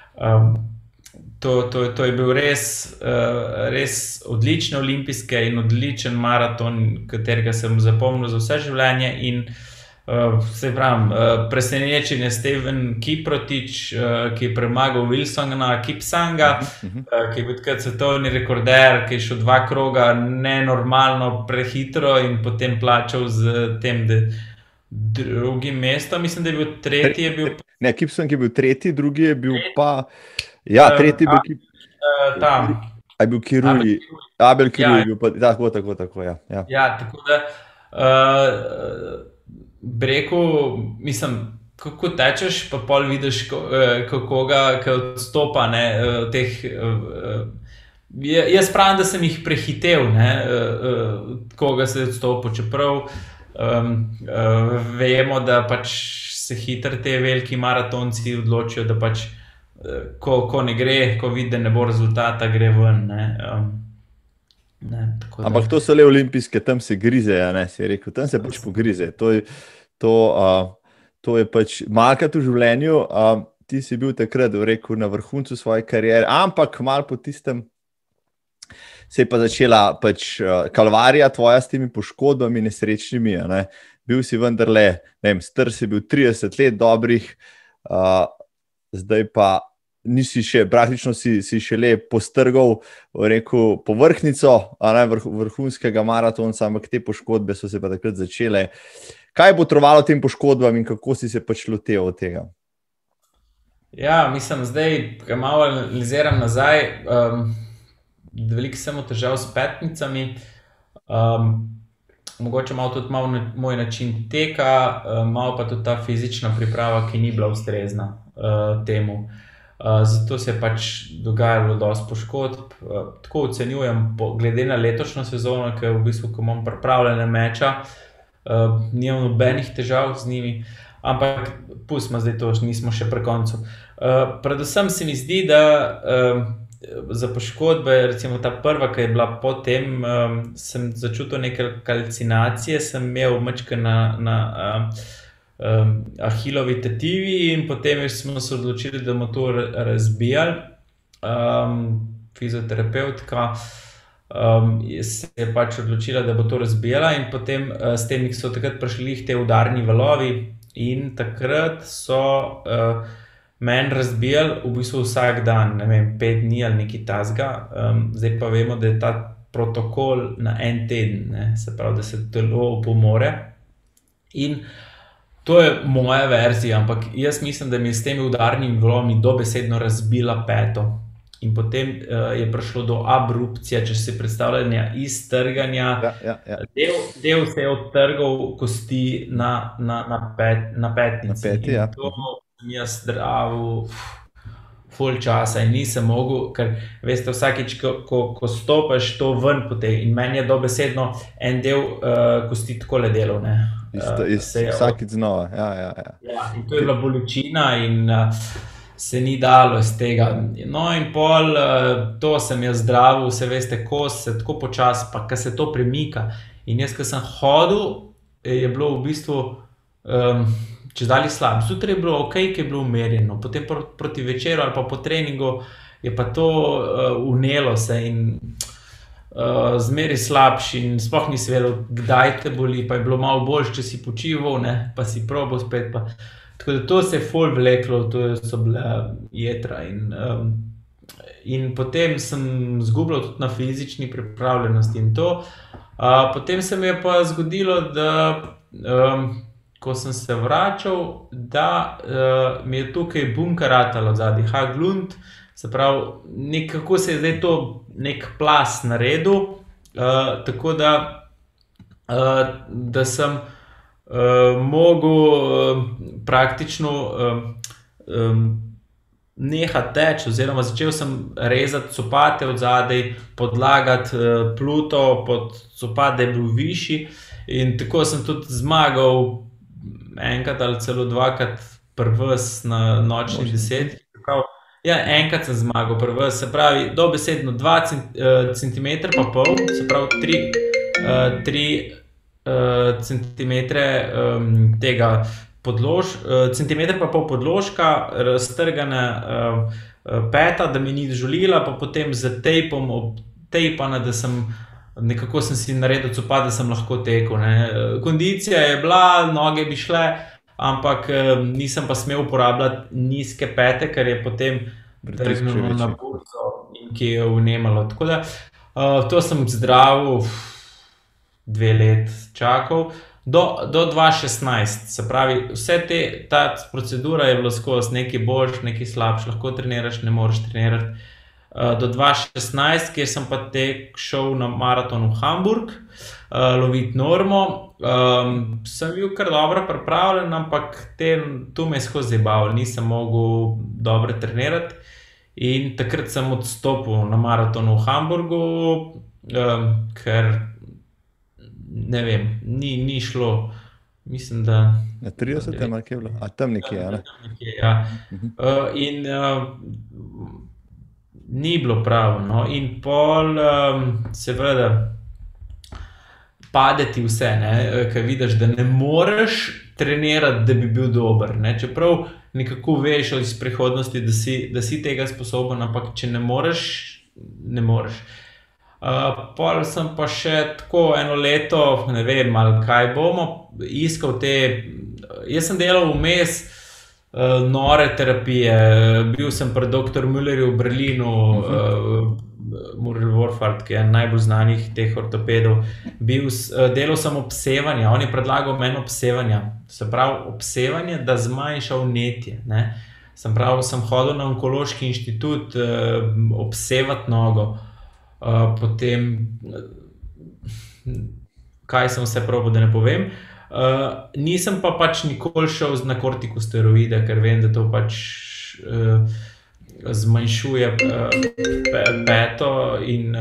To je bil res odlične olimpijske in odličen maraton, katerega sem zapomnil za vse življenje in se pravim, presenečen je Steven Kiprotich, ki je premagal Wilsona Kipsanga, ki je bil takrat svetovni rekorder, ki je šel 2 kroga nenormalno prehitro in potem plačal z tem drugim mestom, mislim, da je bil tretji, Ne, Kipsang je bil tretji, drugi je bil pa... Ja, tretji je bil tam. A je bil Kiruli. Abel Kiruli je bil pa, tako, ja. Ja, tako da bi rekel, mislim, kako tečeš, pa pol vidiš koga, ki odstopa, ne, teh... Jaz pravim, da sem jih prehitev, ne, koga se je odstopil, čeprav vemo, da pač se hitro te veliki maratonci odločijo, da pač ko ne gre, ko vidi, da ne bo rezultata, gre ven, ne. Ampak to so le olimpijske, tam se grize, ne, si je rekel, tam se pač pogrize. To je pač malkrat v življenju, ti si bil takrat, rekel, na vrhuncu svoje kariere, ampak malo po tistem se je pa začela pač kalvarija tvoja s temi poškodbami nesrečnimi, ne. Bil si vendarle, ne vem, star si bil 30 let dobrih, zdaj pa nisi še, praktično si šele postrgal, rekel, povrhnjico, vrhunskega maratonca, ampak te poškodbe so se pa takrat začele. Kaj je botrovalo tem poškodbam in kako si se pač loteval od tega? Ja, mislim, zdaj, ko malo analiziram nazaj, veliko sem težav s petnicami, mogoče malo tudi moj način teka, malo pa tudi ta fizična priprava, ki ni bila ustrezna temu. Zato se je pač dogajalo dosti poškodb. Tako ocenjujem, glede na letošnjo sezono, ki v bistvu, ko imam pripravljene meča, nimam nobenih težav z njimi, ampak pustimo zdaj to, nismo še pri koncu. Predvsem se mi zdi, da za poškodbe, recimo ta prva, ki je bila potem, sem začutil neke kalcinacije, sem imel mačka na ahilovi tetivi in potem smo se odločili, da bomo to razbijali. Fizioterapeutka se je pač odločila, da bo to razbijala in potem s tem so takrat prišli te udarni valovi in takrat so meni razbijali v bistvu vsak dan, ne vem, 5 dni ali nekaj takega. Zdaj pa vemo, da je ta protokol na en teden, ne, se pravi, da se telo opomore. In to je moja verzija, ampak jaz mislim, da mi je s temi udarnimi valovi dobesedno razbila peto. In potem je prišlo do abrupcije, če si predstavljanja iztrganja. Del se je odtrgal kosti na petnici. In to sem jaz zdravil ful časa in nisem mogel, ker veste, vsakič, ko stopaš, to ven potem. In meni je dobesedno en del kosti takole delal, ne. Vsakič znova, ja. Ja, in to je bila bolečina in se ni dalo iz tega. No in pol, to sem jaz zdravil, vse veste, ko se tako počas, pa ko se to premika. In jaz, ko sem hodil, je bilo v bistvu čezdalje slab. Zjutraj je bilo okej, ko je bilo umerjeno, potem proti večeru ali pa po treningu je pa to vnelo se in zmeri slabši in sploh nisi vedel, kdaj te boli, pa je bilo malo boljše, če si počival, ne, pa si probal spet. Pa. Tako da to se je ful vleklo, to so bile jetra in potem sem zgubljal tudi na fizični pripravljenosti in to. Potem se mi je pa zgodilo, da ko sem se vračal, da mi je tukaj bunker ratalo zadnji, Haglund, se pravi, nekako se je zdaj to nek plas naredil, tako da sem mogel praktično nehati teči, oziroma začel sem rezati copate od zadaj, podlagati pluto pod copat, da je bil višji in tako sem tudi zmagal enkrat ali celo dvakrat prves na nočni desetki. Ja, enkrat sem zmagal prves, se pravi dobesedno 2 cm pa pol, se pravi 3 centimetre tega centimeter pa pol podložka, raztrgana peta, da mi ni žulila, pa potem z tejpom obtejpana, da sem si naredil copat, da sem lahko tekel. Kondicija je bila, noge bi šle, ampak nisem pa smel uporabljati nizke pete, ker je potem drgnilo na burzo in ki je vnemalo. Tako da to sem zdrav 2 let čakal. Do 2016, se pravi, ta procedura je bila skozi nekaj boljš, nekaj slabš, lahko treniraš, ne moreš trenirati. Do 2016, kjer sem pa šel na maraton v Hamburg, loviti normo, sem bil kar dobro pripravljen, ampak tu me je skozi zabavalo, nisem mogel dobro trenirati in takrat sem odstopil na maraton v Hamburgu, ker ne vem, ni šlo, mislim, da... Na 30 je nekje bilo, a tam nekje, ne? Ja, in ni bilo pravo, no, in pol seveda padeti vse, ne, ker vidiš, da ne moreš trenirati, da bi bil dober, ne, čeprav nekako veš iz prihodnosti, da si tega sposoben, ampak če ne moreš, ne moreš. Pol sem pa še tako eno leto, ne vem, ali kaj bomo, iskal jaz sem delal vmes nore terapije, bil sem pri dr. Müllerju v Berlinu, Murrell-Warfart, ki je najbolj znanih teh ortopedov, delal sem obsevanja, on je predlagal meni obsevanja, se pravi obsevanje, da zmanjša vnetje, ne, sem hodil na onkološki inštitut obsevati nogo, potem, kaj sem vse probal, da ne povem, nisem pa pač nikoli šel na kortikosteroide, ker vem, da to pač zmanjšuje peto in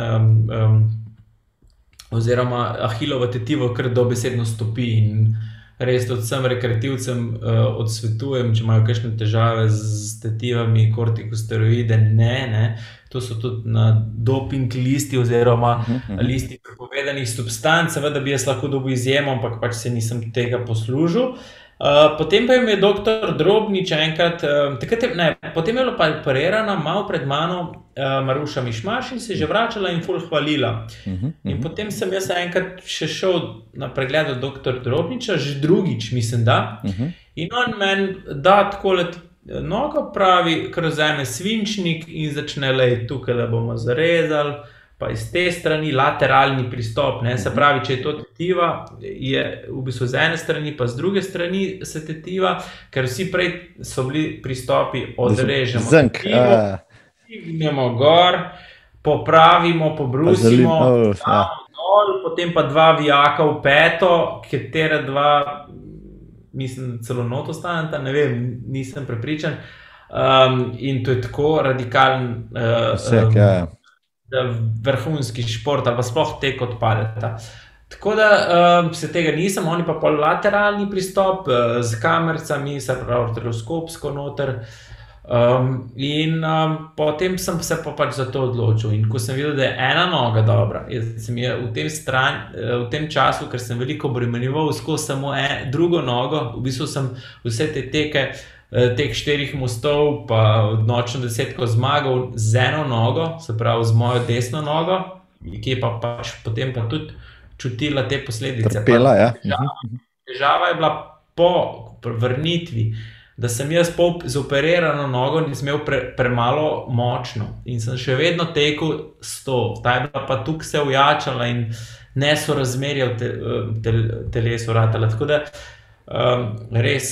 oziroma ahilovo tetivo kar dobesedno stopi in res tudi vsem rekreativcem odsvetujem, če imajo kakšne težave z tetivami, kortikosteroide, ne, to so tudi na doping listi oziroma listi prepovedanih substanc, seveda bi jaz lahko dobil izjemo, ampak pač se nisem tega poslužil. Potem pa je dr. Drobnič enkrat, potem je bila pa operirana malo pred mano Maruša Mišmaš in se je že vračala in ful hvalila. In potem sem jaz enkrat še šel na pregled od dr. Drobniča, že drugič mislim, da, in on meni da takole nogo, pravi, kar vzame svinčnik in začne, tukaj bomo zarezali, pa iz te strani lateralni pristop, ne, se pravi, če je to tetiva, je v bistvu z ene strani, pa z druge strani se tetiva, ker vsi prej so bili pristopi, odrežemo tetivo, dvignemo gor, popravimo, pobrusimo, dol, potem pa 2 vijaka v peto, katera 2, mislim, celo not ostaneta, ne vem, nisem prepričan, in to je tako radikalen vrhunski šport, ali pa sploh tek odpadeta. Tako da se tega nisem, oni pa pol lateralni pristop z kamericami, se pravi arteroskopsko noter, in potem sem se pa pač za to odločil in ko sem videl, da je ena noga dobra, sem je v tem času, ker sem veliko obremenjeval skozi samo drugo nogo, v bistvu sem vse te teke, teh 4 mostov pa nočno desetko zmagal z eno nogo, se pravi z mojo desno nogo, ekipa pač potem pa tudi čutila te posledice. Trpela, ja. Težava je bila po vrnitvi, da sem jaz z operirano nogo nisem imel premalo močno in sem še vedno tekel 100. Ta je bila pa tukaj se ujačala in nesorazmerje v telesu ratala. Tako da res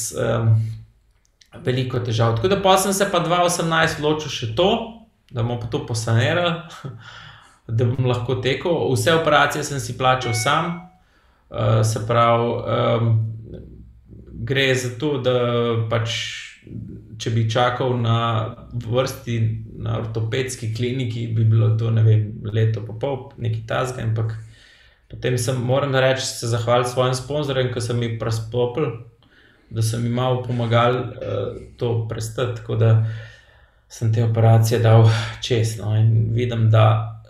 veliko težav. Tako da pa sem se pa 2018 odločil še to, da bomo pa to posanirali, da bom lahko tekel. Vse operacije sem si plačal sam, se pravi, gre za to, da pač, če bi čakal na vrsti na ortopedski kliniki, bi bilo to, ne vem, leto pa pol, nekaj tasga, ampak potem moram reči, se zahvaliti svojim sponzorjem, ki so mi prestopili, da so mi malo pomagali to prestati, tako da sem te operacije dal čez, no, in vidim, da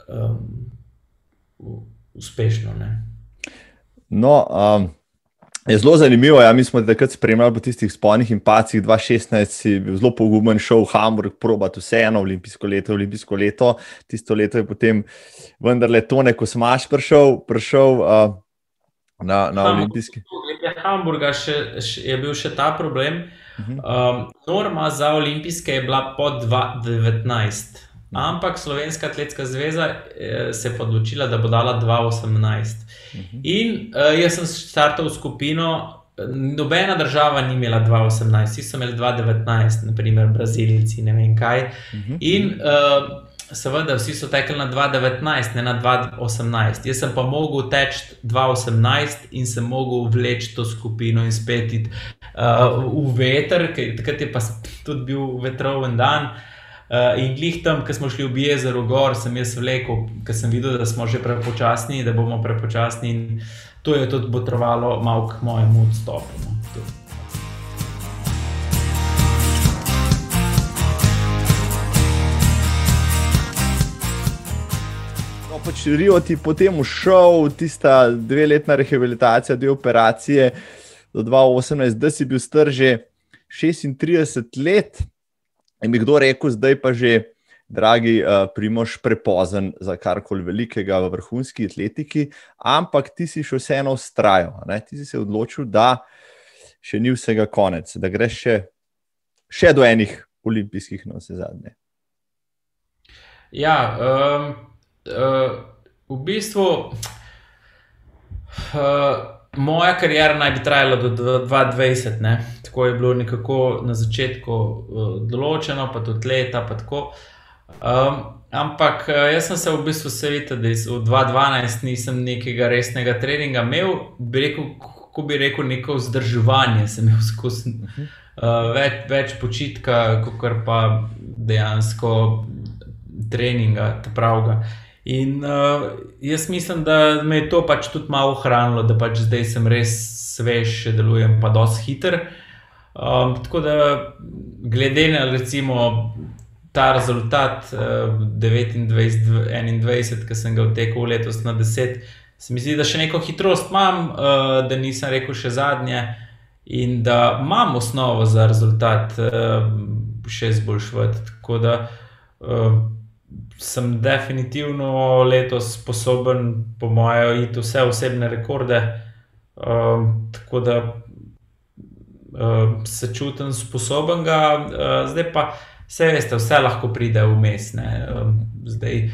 uspešno, ne. No, je zelo zanimivo, ja, mi smo takrat spremljali po tistih vzponih in padcih. 2016 si bil zelo pogumen, šel v Hamburg probati vseeno, olimpijsko leto. Tisto leto je potem vendarle Tone Kosmaš prišel na olimpijski. Glede Hamburga je bil še ta problem. Norma za olimpijske je bila po 2019, ampak Slovenska atletska zveza se je odločila, da bo dala 2018. In jaz sem startal v skupino, nobena država ni imela 2018, vsi so imeli 2019, naprimer Brazilci, ne vem kaj. In seveda vsi so tekli na 2019, ne na 2018. Jaz sem pa mogel teči 2018 in sem mogel vleči to skupino in spet iti v veter, ker takrat je pa tudi bil vetroven dan. In glih tam, ko smo šli v jezeru gor, sem jaz vlekel, ker sem videl, da smo že prepočasni, da bomo prepočasni, in to je tudi botrovalo malo k mojemu odstopu. No, pač Rio ti potem všel, tista 2-letna rehabilitacija, 2 operacije do 2018, da si bil star že 36 let. In bi kdo rekel, zdaj pa že, dragi Primož, prepozen za karkoli velikega v vrhunski atletiki, ampak ti si še vseeno vztrajal, ne? Ti si se odločil, da še ni vsega konec, da greš še do enih olimpijskih navsezadnje. Ja, v bistvu moja kariera naj bi trajala do 2020, ne? Tako je bilo nekako na začetku določeno, pa tudi leta, pa tako. Ampak jaz sem se v bistvu videl, da v 2012 nisem nekega resnega treninga imel, kako bi rekel, neko vzdrževanje sem imel skozi. Več počitka, kakor pa dejansko treninga, ta pravga. In jaz mislim, da me je to pač tudi malo ohranilo, da pač zdaj sem res svež, še delujem pa dosti hiter. Tako da glede na recimo ta rezultat 29-21, ki sem ga vtekel letos na 10, se mi zdi, da še neko hitrost imam, da nisem rekel še zadnje in da imam osnovo za rezultat še izboljšati. Tako da sem definitivno letos sposoben, po moje, iti vse osebne rekorde, tako da se čutim sposoben ga, zdaj pa vse lahko pride vmes, ne, zdaj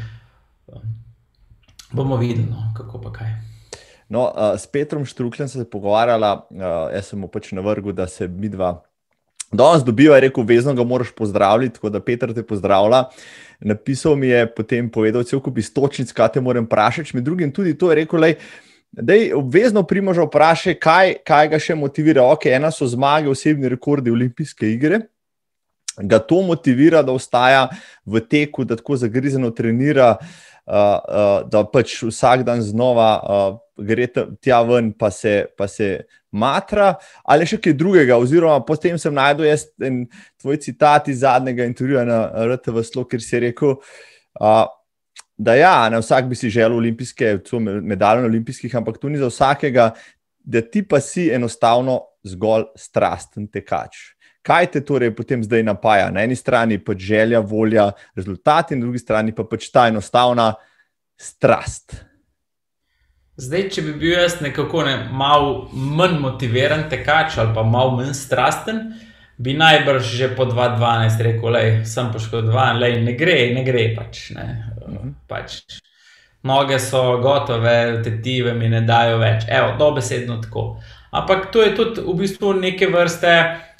bomo videli, no, kako pa kaj. No, s Petrom Štrukljem se pogovarjala, jaz sem mu pač navrgel, da se midva danes dobiva, je rekel, vezno ga moraš pozdraviti, tako da Peter te pozdravlja. Napisal mi je, potem povedal cel kup iztočnic, kaj te moram vprašati, med drugim tudi to je rekel, daj obvezno Primoža vprašaj, kaj ga še motivira. Ok, ena so zmage, osebni rekordi olimpijske igre, ga to motivira, da ostaja v teku, da tako zagrizeno trenira, da pač vsak dan znova gre tja ven, pa se matra, ali še kaj drugega, oziroma potem sem najdel jaz en tvoj citat iz zadnjega intervjuja na RTV Slo, kjer si rekel, da ja, ne vsak bi si želel olimpijske, medalje na olimpijskih, ampak to ni za vsakega, da ti pa si enostavno zgolj strasten tekač. Kaj te torej potem zdaj napaja? Na eni strani pač želja, volja, rezultati, na drugi strani pa pač ta enostavna strast? Zdaj, če bi bil jaz nekako malo manj motiviran tekač ali pa malo manj strasten, bi najbrž že po 2.12 rekel, lej, sem poškodovan, lej, ne gre pač, ne. Pač noge so gotove, tetive mi ne dajo več. Evo, dobesedno tako. Ampak to je tudi v bistvu neke vrste,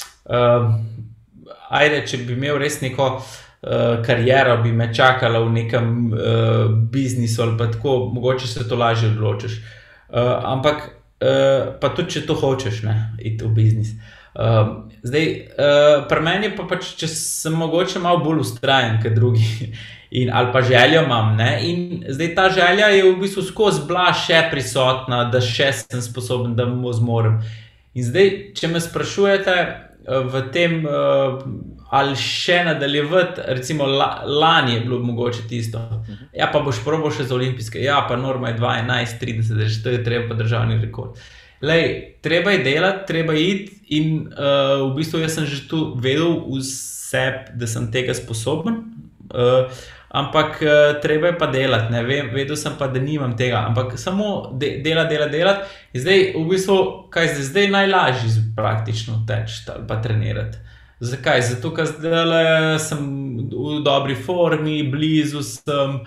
ajde, če bi imel res neko kariero, bi me čakala v nekem biznisu ali pa tako, mogoče se to lažje odločiš. Ampak pa tudi, če to hočeš, ne, iti v biznis. Zdaj, pri meni je pa pač, če sem mogoče malo bolj vztrajen kot drugi ali pa željo imam, ne, in zdaj ta želja je v bistvu skozi bila še prisotna, da še sem sposoben, da mu zmorem. In zdaj, če me sprašujete v tem, ali še nadaljevati, recimo lani je bilo mogoče tisto, ja, pa boš probal še za olimpijske, ja, pa norma je 2.11.30, to je treba pa državni rekord. Lej, treba je delati, treba je iti in v bistvu jaz sem že tu vedel v sebi, da sem tega sposoben, ampak treba je pa delati, ne, vedel sem pa, da nimam tega, ampak samo delati. In zdaj, v bistvu, kaj zdaj najlažje praktično teči ali pa trenirati. Zakaj? Zato, ker zdaj sem v dobri formi, blizu sem,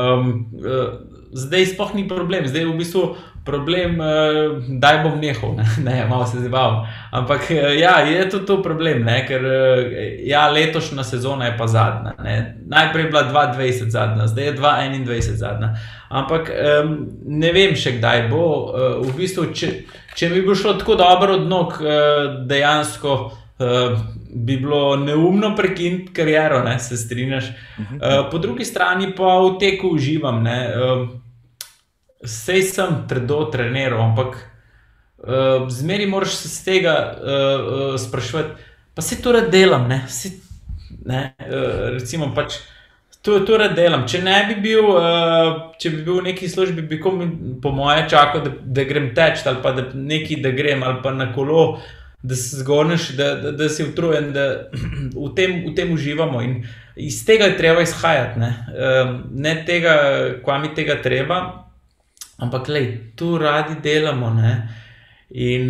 zdaj sploh ni problem, zdaj je v bistvu problem, daj bom nehal, ne, malo se zabavam. Ampak ja, je tudi to problem, ne, ker ja, letošnja sezona je pa zadnja, ne. Najprej je bila 2020 zadnja, zdaj je 2021 zadnja. Ampak ne vem še kdaj bo, v bistvu, če mi bo šlo tako dobro od nog, dejansko bi bilo neumno prekiniti kariero, ne, se strinjaš. Po drugi strani pa v teku uživam, ne. Sej sem trdo treniral, ampak zmeri moraš se z tega spraševati, pa sej to rad delam, ne, recimo pač, to rad delam. Če ne bi bil, če bi bil v neki službi, bi po moje čakal, da grem teč, ali pa da grem, ali pa na kolo, da se zgoneš, da si utrujen, da v tem uživamo in iz tega je treba izhajati, ne. Ne tega, kva mi tega treba, ampak lej, tu radi delamo, ne, in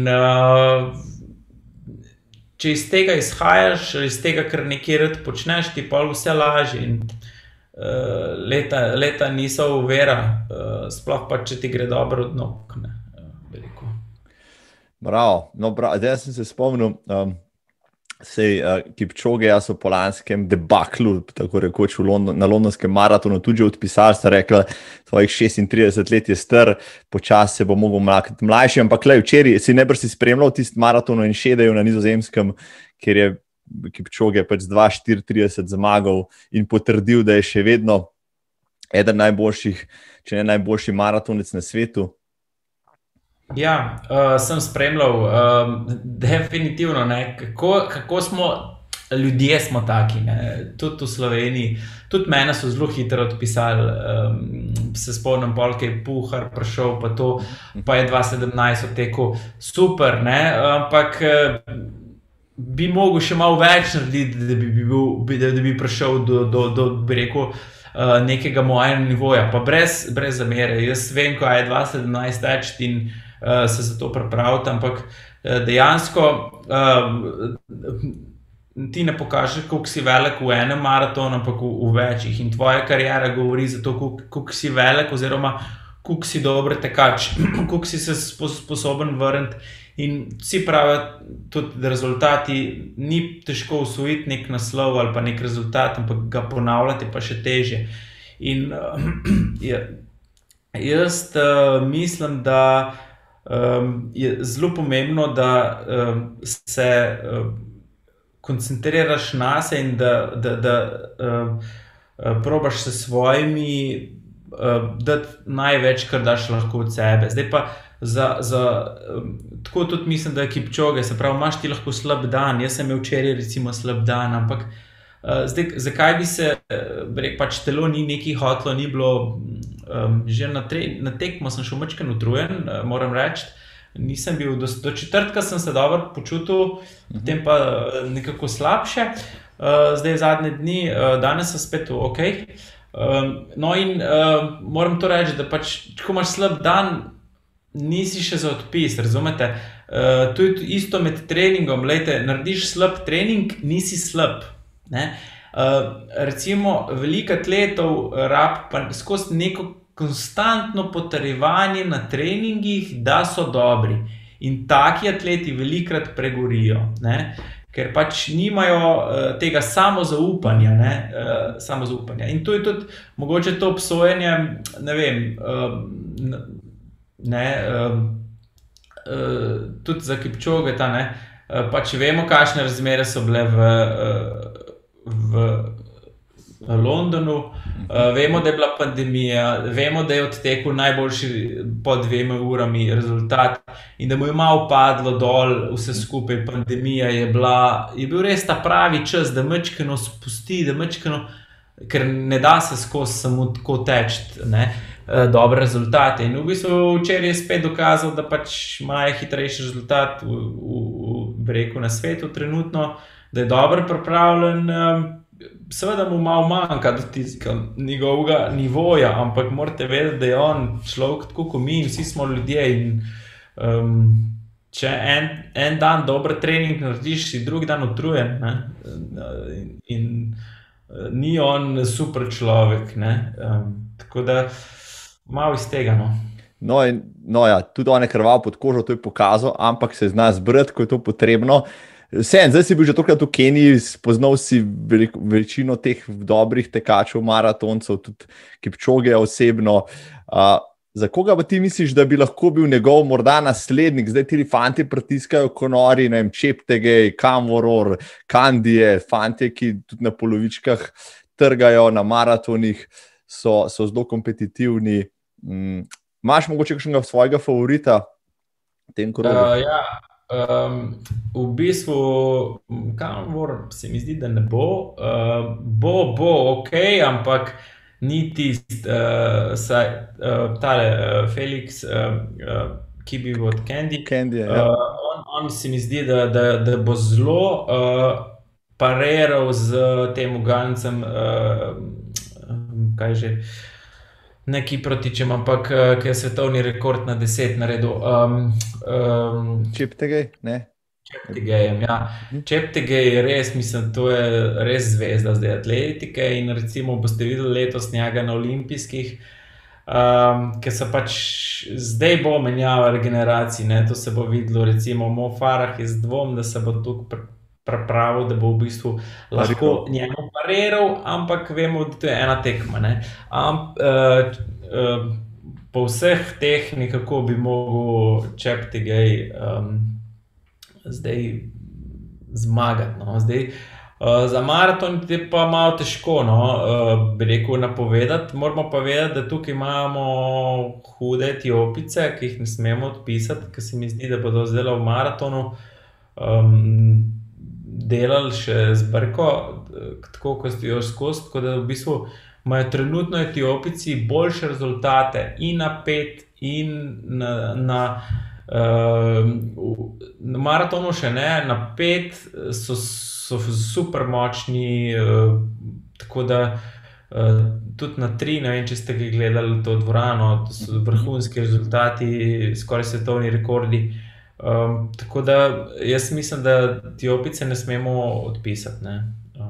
če iz tega izhajaš, iz tega, kar nekje rad počneš, ti pol vse lažje in leta niso ovira, sploh pa, če ti gre dobro od nog, ne, veliko. Bravo, no bravo, zdaj sem se spomnil, Kipchoge, jaz so po lanskem debaklu, tako rekoč na londonskem maratonu tudi odpisali, sta rekla, tvojih 36 let je star, počasi se bo mogel mlajši, ampak lej, včeraj si najbrž si spremljal tisti maraton in šedejo na Nizozemskem, kjer je Kipchoge pač 2.34 zmagal in potrdil, da je še vedno eden najboljših, če ne najboljši maratonec na svetu. Ja, sem spremljal, definitivno, ne, kako smo, ljudje smo taki, ne, tudi v Sloveniji, tudi mene so zelo hitro odpisali, se spomnim pol, ki je Puhar prišel, pa to, pa je 2017 odtekel, super, ne, ampak bi mogel še malo več narediti, da bi prišel do bi rekel, nekega mojega nivoja, pa brez zamere, jaz vem, ko je 2017 teč in se za to pripraviti, ampak dejansko ti ne pokažeš, koliko si velik v enem maratonu, ampak v večjih in tvoja kariera govori za to, koliko si velik oziroma koliko si dober tekač, koliko si se sposoben vrniti in vsi pravijo tudi, da rezultati ni težko osvojiti nek naslov ali pa nek rezultat, ampak ga ponavljati pa še težje. In jaz mislim, da je zelo pomembno, da se koncentriraš nase in da probaš se svojimi dati največ, kar daš lahko od sebe. Zdaj pa tako tudi mislim, da je Kipchoge, se pravi, imaš ti lahko slab dan, jaz sem imel včeraj recimo slab dan, ampak zdaj, zakaj bi se, pač telo ni nekaj hotlo, ni bilo, že na tekmo sem šel majčkeno utrujen, moram reči, nisem bil, do četrtka sem se dobro počutil, potem pa nekako slabše, zdaj zadnje dni, danes sem spet ok, No in moram to reči, da pač, ko imaš slab dan, nisi še za odpis, razumete? To je isto med treningom, lejte, narediš slab trening, nisi slab, ne? Recimo, veliko atletov rab pa skozi neko konstantno potrjevanje na treningih, da so dobri. In taki atleti velikokrat pregorijo, ne? Ker pač nimajo tega samozaupanja, ne? Samozaupanja. In to je tudi mogoče to obsojenje, ne vem, tudi za Kipčogeta, ne? Pač vemo, kakšne razmere so bile v Londonu, vemo, da je bila pandemija, vemo, da je odtekel najboljši po 2 urami rezultat in da mu je malo padlo dol vse skupaj, pandemija je bil res ta pravi čas, da majčkeno spusti, ker ne da se skozi samo tako teči, ne, dobre rezultate. In v bistvu včeraj je spet dokazal, da pač ima najhitrejši rezultat bi rekel, na svetu trenutno, da je dobro pripravljen. Seveda mu malo manjka do tistega njegovega nivoja, ampak morate vedeti, da je on človek tako kot mi in vsi smo ljudje in če en dan dober trening narediš, si drugi dan utrujen, ne? In ni on super človek, ne? Tako da malo iz tega, no. No ja, tudi on je krval pod kožo, to je pokazal, ampak se zna zbrati, ko je to potrebno. Zdaj si bil že tokrat v Keniji, spoznal si večino teh dobrih tekačev, maratoncev, tudi Kipčogeja osebno. Za koga pa ti misliš, da bi lahko bil njegov morda naslednik? Zdaj ti fanti pritiskajo ko nori, ne vem, Cheptegei, Kamworor, Kandije, fanti, ki tudi na polovičkah trgajo na maratonih, so zelo kompetitivni. Imaš mogoče kakšnega svojega favorita v tem krogu? Ja. V bistvu Kamworor se mi zdi, da ne bo. Bo ok, ampak ni tist, tale Felix Kibi od Kendije, ja. On se mi zdi, da bo zelo pariral z tem ugancem, kaj že, ne Kiprotičem, ampak ki je svetovni rekord na 10 naredil. Cheptegei, ne? Cheptegeijem, ja. Cheptegei je res, mislim, to je res zvezda zdaj atletike in recimo boste videli letos njega na olimpijskih, ker so pač zdaj bo menjava regeneracij, ne, to se bo videlo, recimo Mo Farah je z dvom, da se bo tukaj pripravil, da bo v bistvu lahko njemu pariral, ampak vemo, da to je ena tekma, ne. Po vseh teh nekako bi mogel Cheptegei zdaj zmagati, no. Zdaj, za maraton je pa malo težko, no, bi rekel napovedati, moramo pa vedeti, da tukaj imamo hude Etiopice, ki jih ne smemo odpisati, ker se mi zdi, da bodo zdaj v maratonu delali še z brko, tako kot jo skozi, tako da v bistvu imajo trenutno Etiopici boljše rezultate in na 5 in na maratonu še ne, na 5 so super močni, tako da tudi na 3, ne vem, če ste gledali to dvorano, to so vrhunski rezultati, skoraj svetovni rekordi. Tako da jaz mislim, da Etiopice ne smemo odpisati, ne.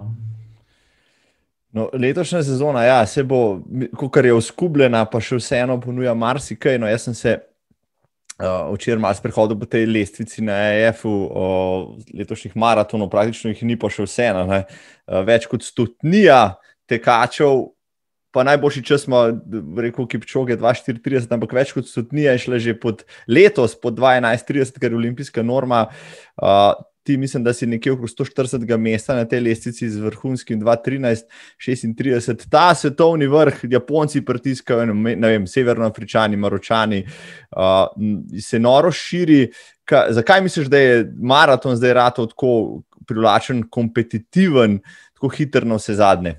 No, letošnja sezona, ja, se bo, kakor je oskubljena, pa še vseeno ponuja marsikaj. No, jaz sem se včeraj malo sprehodil po tej lestvici na EF-u letošnjih maratonov, praktično jih ni pa še vseeno, ne. Več kot 100 tekačev, pa najboljši čas ima, rekel Kipčoge, 2:4:30, ampak več kot 100 je šla že letos pod 2:11:30, ker je olimpijska norma. Ti mislim, da si nekje okrog 140. mesta na tej lestvici z vrhunskim 2:13:36. Ta svetovni vrh, Japonci pritiskajo, ne vem, Severnoafričani, Maročani, se noro širi. Zakaj misliš, da je maraton zdaj ratal tako privlačen, kompetitiven, tako hiter na vse zadnje?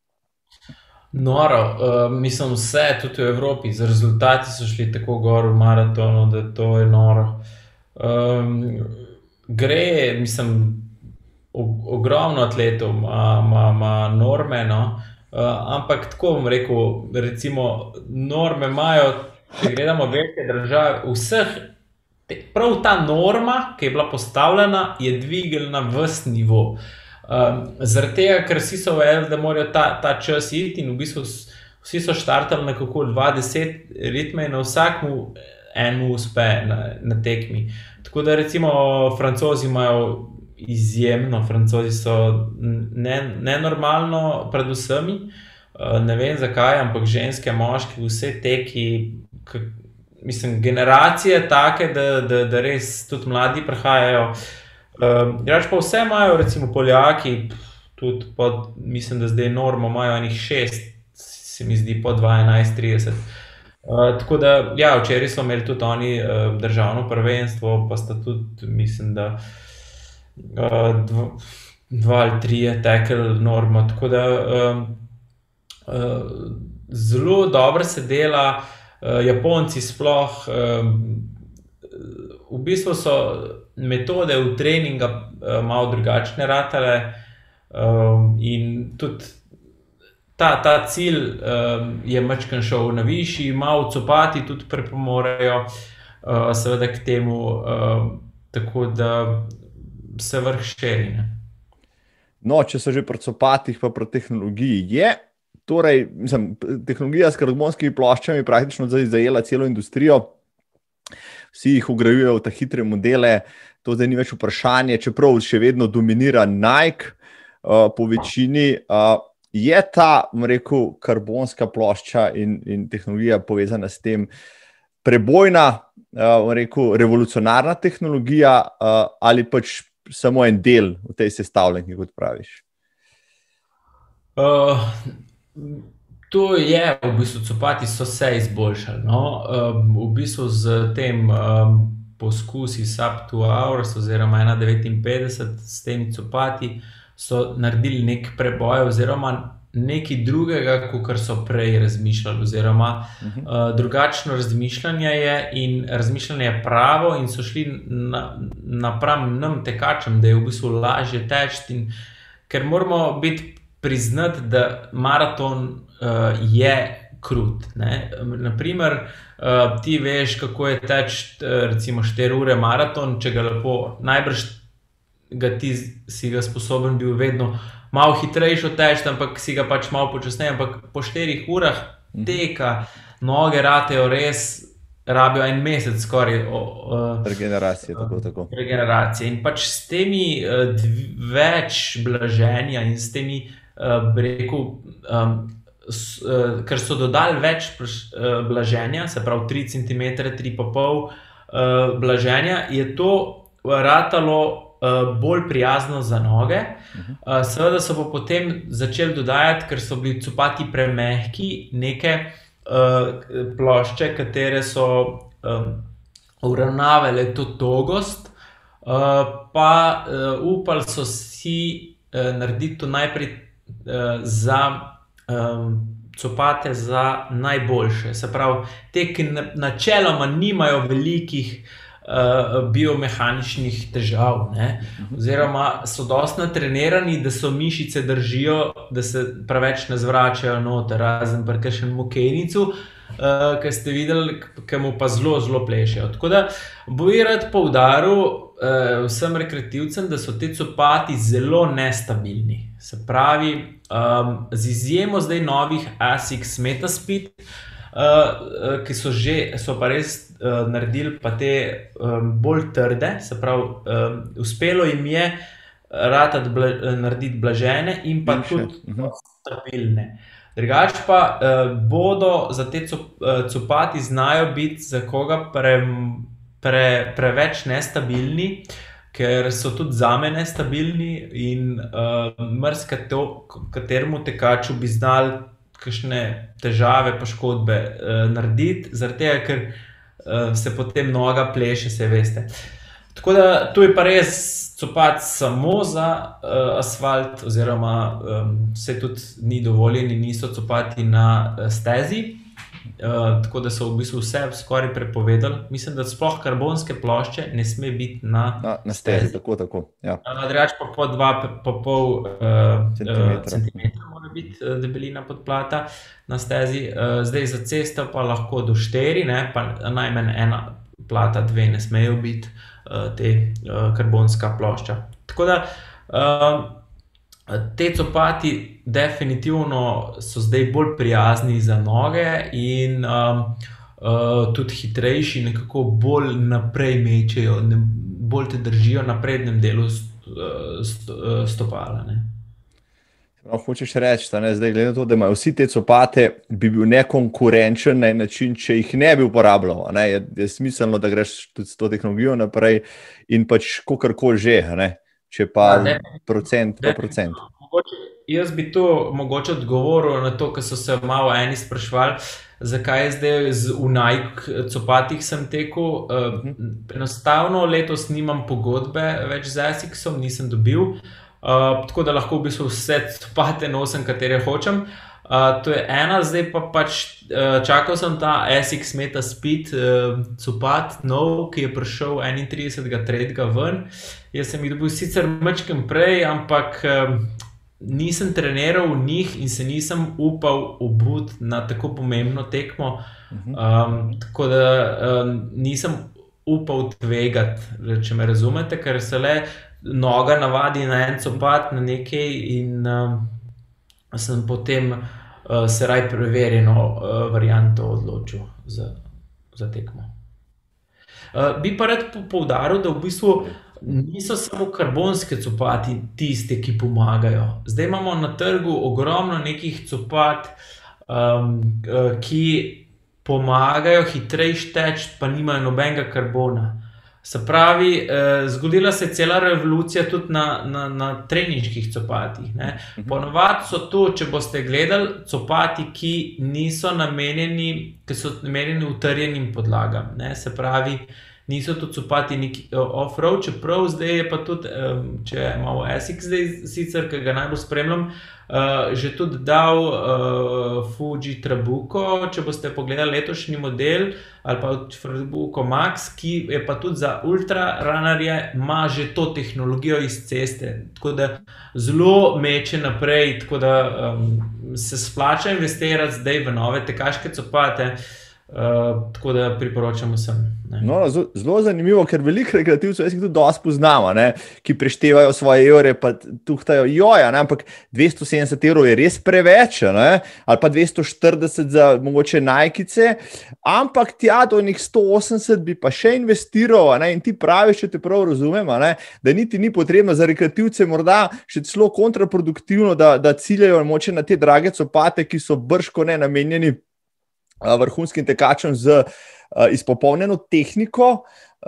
Noro, mislim vse, tudi v Evropi, z rezultati so šli tako gor v maratonu, da to je noro. Gre, mislim, ogromno atletov ima norme, no, ampak tako bom rekel, recimo norme imajo, če gledamo velike države, prav ta norma, ki je bila postavljena, je dvignila ves nivo. Zaradi tega, ker vsi so vedeli, da morajo ta čas iti in v bistvu vsi so štartali nekako 20 ritme in na vsakmu enemu uspe na tekmi. Tako da recimo Francozi imajo izjemno, Francozi so nenormalno pred vsemi, ne vem zakaj, ampak ženske, moški, vse teki, mislim, generacije take, da res tudi mladi prihajajo. Drugače pa vse imajo, recimo Poljaki, tudi mislim, da zdaj normo imajo enih 6, se mi zdi po 2:11:30. Tako da, ja, včeraj so imeli tudi oni državno prvenstvo, pa sta tudi, mislim, da 2 ali 3 tekli normo, tako da zelo dobro se dela, Japonci sploh, v bistvu so metode v treninga malo drugačne ratale in tudi ta cilj je majčkeno šel na višji, malo copati tudi pripomorejo seveda k temu, tako da se vrh širi. No, če so že pri copatih pa pri tehnologiji je, torej, mislim, tehnologija s karbonskimi ploščami praktično zajela celo industrijo, vsi jih vgrajujejo v ta hitre modele, to zdaj ni več vprašanje, čeprav še vedno dominira Nike po večini. Je ta, bom rekel, karbonska plošča in tehnologija povezana s tem prebojna, bom rekel, revolucionarna tehnologija ali pač samo en del v tej sestavljanki, kot praviš? To je, v bistvu, copati so se izboljšali. No? V bistvu z tem poskusi sub 2 hours oziroma 1:59 s temi copati so naredili nek preboj oziroma nekaj drugega, kot so prej razmišljali, oziroma drugačno razmišljanje je in razmišljanje je pravo in so šli napram nam tekačem, da je v bistvu lažje teči, ker moramo biti priznati, da maraton je krut. Ne? Naprimer, ti veš, kako je teči recimo 4 ure maraton, če ga lepo, najbrž si ga sposoben bil vedno malo hitrejšo teči, ampak si ga pač malo počasneje, ampak po 4 urah teka, noge ratejo res, rabijo en mesec skoraj. Regeneracije, tako. Regeneracije. In pač s temi več blaženja in s temi, rekel, ker so dodali več blaženja, se pravi 3 cm, 3,5 blaženja, je to ratalo bolj prijazno za noge. Seveda so pa potem začeli dodajati, ker so bili copati premehki, neke plošče, katere so uravnavale to togost, pa upali so si narediti to najprej za copate za najboljše. Se pravi, te, ki načeloma nimajo velikih biomehaničnih težav, ne? Oziroma so dosti natrenirani, da so mišice držijo, da se preveč ne zvračajo noter, razen pri kakšnem mokenicu, ki ste videli, ki mu pa zelo, zelo plešejo. Tako da bi rad poudaril vsem rekreativcem, da so te copati zelo nestabilni. Se pravi, z izjemo zdaj novih ASICS Metaspeed, ki so pa res naredili pa te bolj trde, se pravi, uspelo jim je narediti blažene in pa tudi stabilne. Drugače pa bodo za te copati znajo biti za koga preveč nestabilni, ker so tudi zame nestabilni in kateremu tekaču bi znali kakšne težave, poškodbe narediti, zaradi tega, ker se potem noga pleše, se veste. Tako da tu je pa res copat samo za asfalt, oziroma se tudi ni dovoljeni, niso copati na stezi, tako da so v bistvu vse skoraj prepovedali. Mislim, da sploh karbonske plošče ne sme biti na stezi. Tako, ja. Drugače pa po 2,5 centimetra mora mora biti debelina podplata na stezi. Zdaj za cesto pa lahko do 4, ne, pa najmanj ena plata, 2 ne smejo biti te karbonska plošča. Tako da te copati definitivno so zdaj bolj prijazni za noge in tudi hitrejši, nekako bolj naprej mečejo, bolj te držijo na prednjem delu stopala. Ne. Hočeš reči, da zdaj glede na to, da imajo vsi te copate, bi bil nekonkurenčen na en način, če jih ne bi uporabljal. Ne? Je smiselno, da greš tudi s to tehnologijo naprej in pač kakorkoli že, ne? Če pa procent. Jaz bi to mogoče odgovoril na to, ker so se malo eni spraševali, zakaj je zdaj v Nike copatih sem tekel. Enostavno letos nimam pogodbe več z Esixom, nisem dobil, tako da lahko v bistvu vse copate nosim, katere hočem. To je ena, zdaj pa pač čakal sem ta Esix Meta Speed copat nov, ki je prišel 31.3. ven. Jaz sem jih dobil sicer mačkem prej, ampak nisem treniral v njih in se nisem upal obuti na tako pomembno tekmo, tako da nisem upal tvegati, če me razumete, ker se le noga navadi na en copat, na nekaj in sem potem se raj preverjeno varianto odločil za tekmo. Bi pa rad poudaril, da v bistvu niso samo karbonske copati tiste, ki pomagajo. Zdaj imamo na trgu ogromno nekih copat, ki pomagajo hitreje teči, pa nimajo nobenega karbona. Se pravi, zgodila se je cela revolucija tudi na treninških copatih. Ponovadi so to, če boste gledali, copati, ki so namenjeni utrjenim podlagam. Se pravi, niso to copati neki off-road, čeprav zdaj je pa tudi, če imamo Esix zdaj sicer, ki ga najbolj spremljam, že tudi dal Fuji Trabuco, če boste pogledali letošnji model, ali pa Trabuco Max, ki je pa tudi za ultrarunnerje, ima že to tehnologijo iz ceste, tako da zelo meče naprej, tako da se splača investirati zdaj v nove tekaške copate, tako da priporočam vsem. No, zelo zanimivo, ker veliko rekreativcev, jaz jih tudi dosti poznamo, ki preštevajo svoje evre, pa tuhtajo joja, ampak 270 evrov je res preveč, ali pa 240 za mogoče Nike-ce, ampak tja do njih 180 bi pa še investiral, in ti praviš, če te prav razumem, da niti ni potrebno za rekreativce morda še celo kontraproduktivno, da ciljajo mogoče na te drage copate, ki so bržko namenjeni vrhunskim tekačem z izpopolnjeno tehniko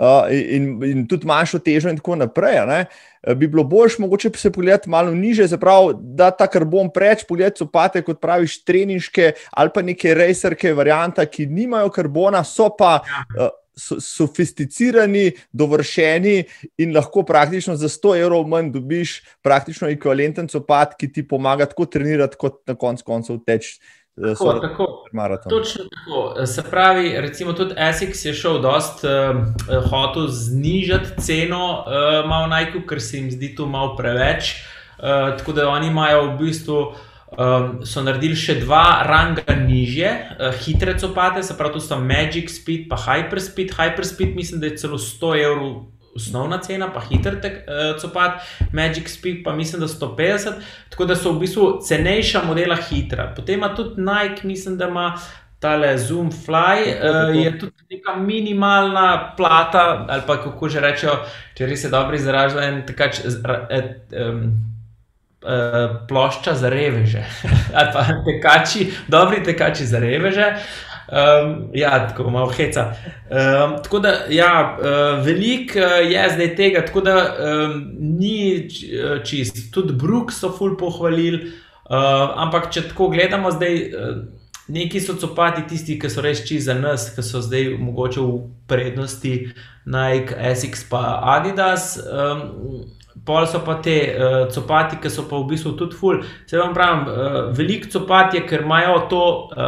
in tudi manjšo težo in tako naprej. Bi bilo boljše mogoče se pogledati malo niže, se pravi, da ta karbon preč, pogledati copate, kot praviš, treninške ali pa neke racerke varianta, ki nimajo karbona, so pa sofisticirani, dovršeni in lahko praktično za 100 evrov manj dobiš praktično ekvivalenten copat, ki ti pomaga tako trenirati, kot na koncu teči. Tako, točno tako. Se pravi, recimo tudi Esix je šel dosti hotel znižati ceno malo Nike, ker se jim zdi to malo preveč, tako da oni imajo v bistvu so naredili še 2 ranga nižje, hitre copate, se pravi, to so Magic Speed pa Hyperspeed. Hyperspeed mislim, da je celo 100 evrov osnovna cena, pa hiter copat, Magic Speed pa mislim, da 150, tako da so v bistvu cenejša modela hitra. Potem ima tudi Nike, mislim, da ima tale Zoom Fly, je tudi neka minimalna plata, ali pa kako že rečejo, če res je dobro izraženo, en tekač plošča za reveže, ali pa dobri tekači za reveže. Ja, tako malo heca. Tako da, ja, veliko je zdaj tega, tako da ni čist. Tudi Brooks so ful pohvalili, ampak če tako gledamo zdaj, neki so copati tisti, ki so res čist za nas, ki so zdaj mogoče v prednosti Nike, Esix pa Adidas, pol so pa te copati, ki so pa v bistvu tudi ful. Se vam pravim, veliko copat je, ker imajo to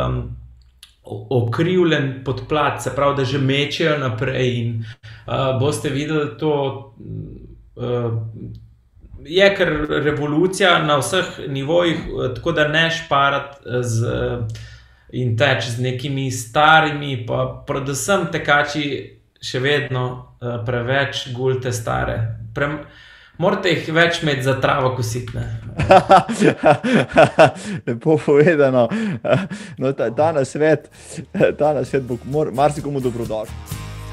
okrivljen podplat, se pravi, da že mečejo naprej in boste videli to, je kar revolucija na vseh nivojih, tako da ne šparati in teči z nekimi starimi, pa predvsem tekači še vedno preveč gulte stare. Morate jih več imeti za travo kositi. Lepo povedano. No, ta nasvet bo marsikomu dobrodošel.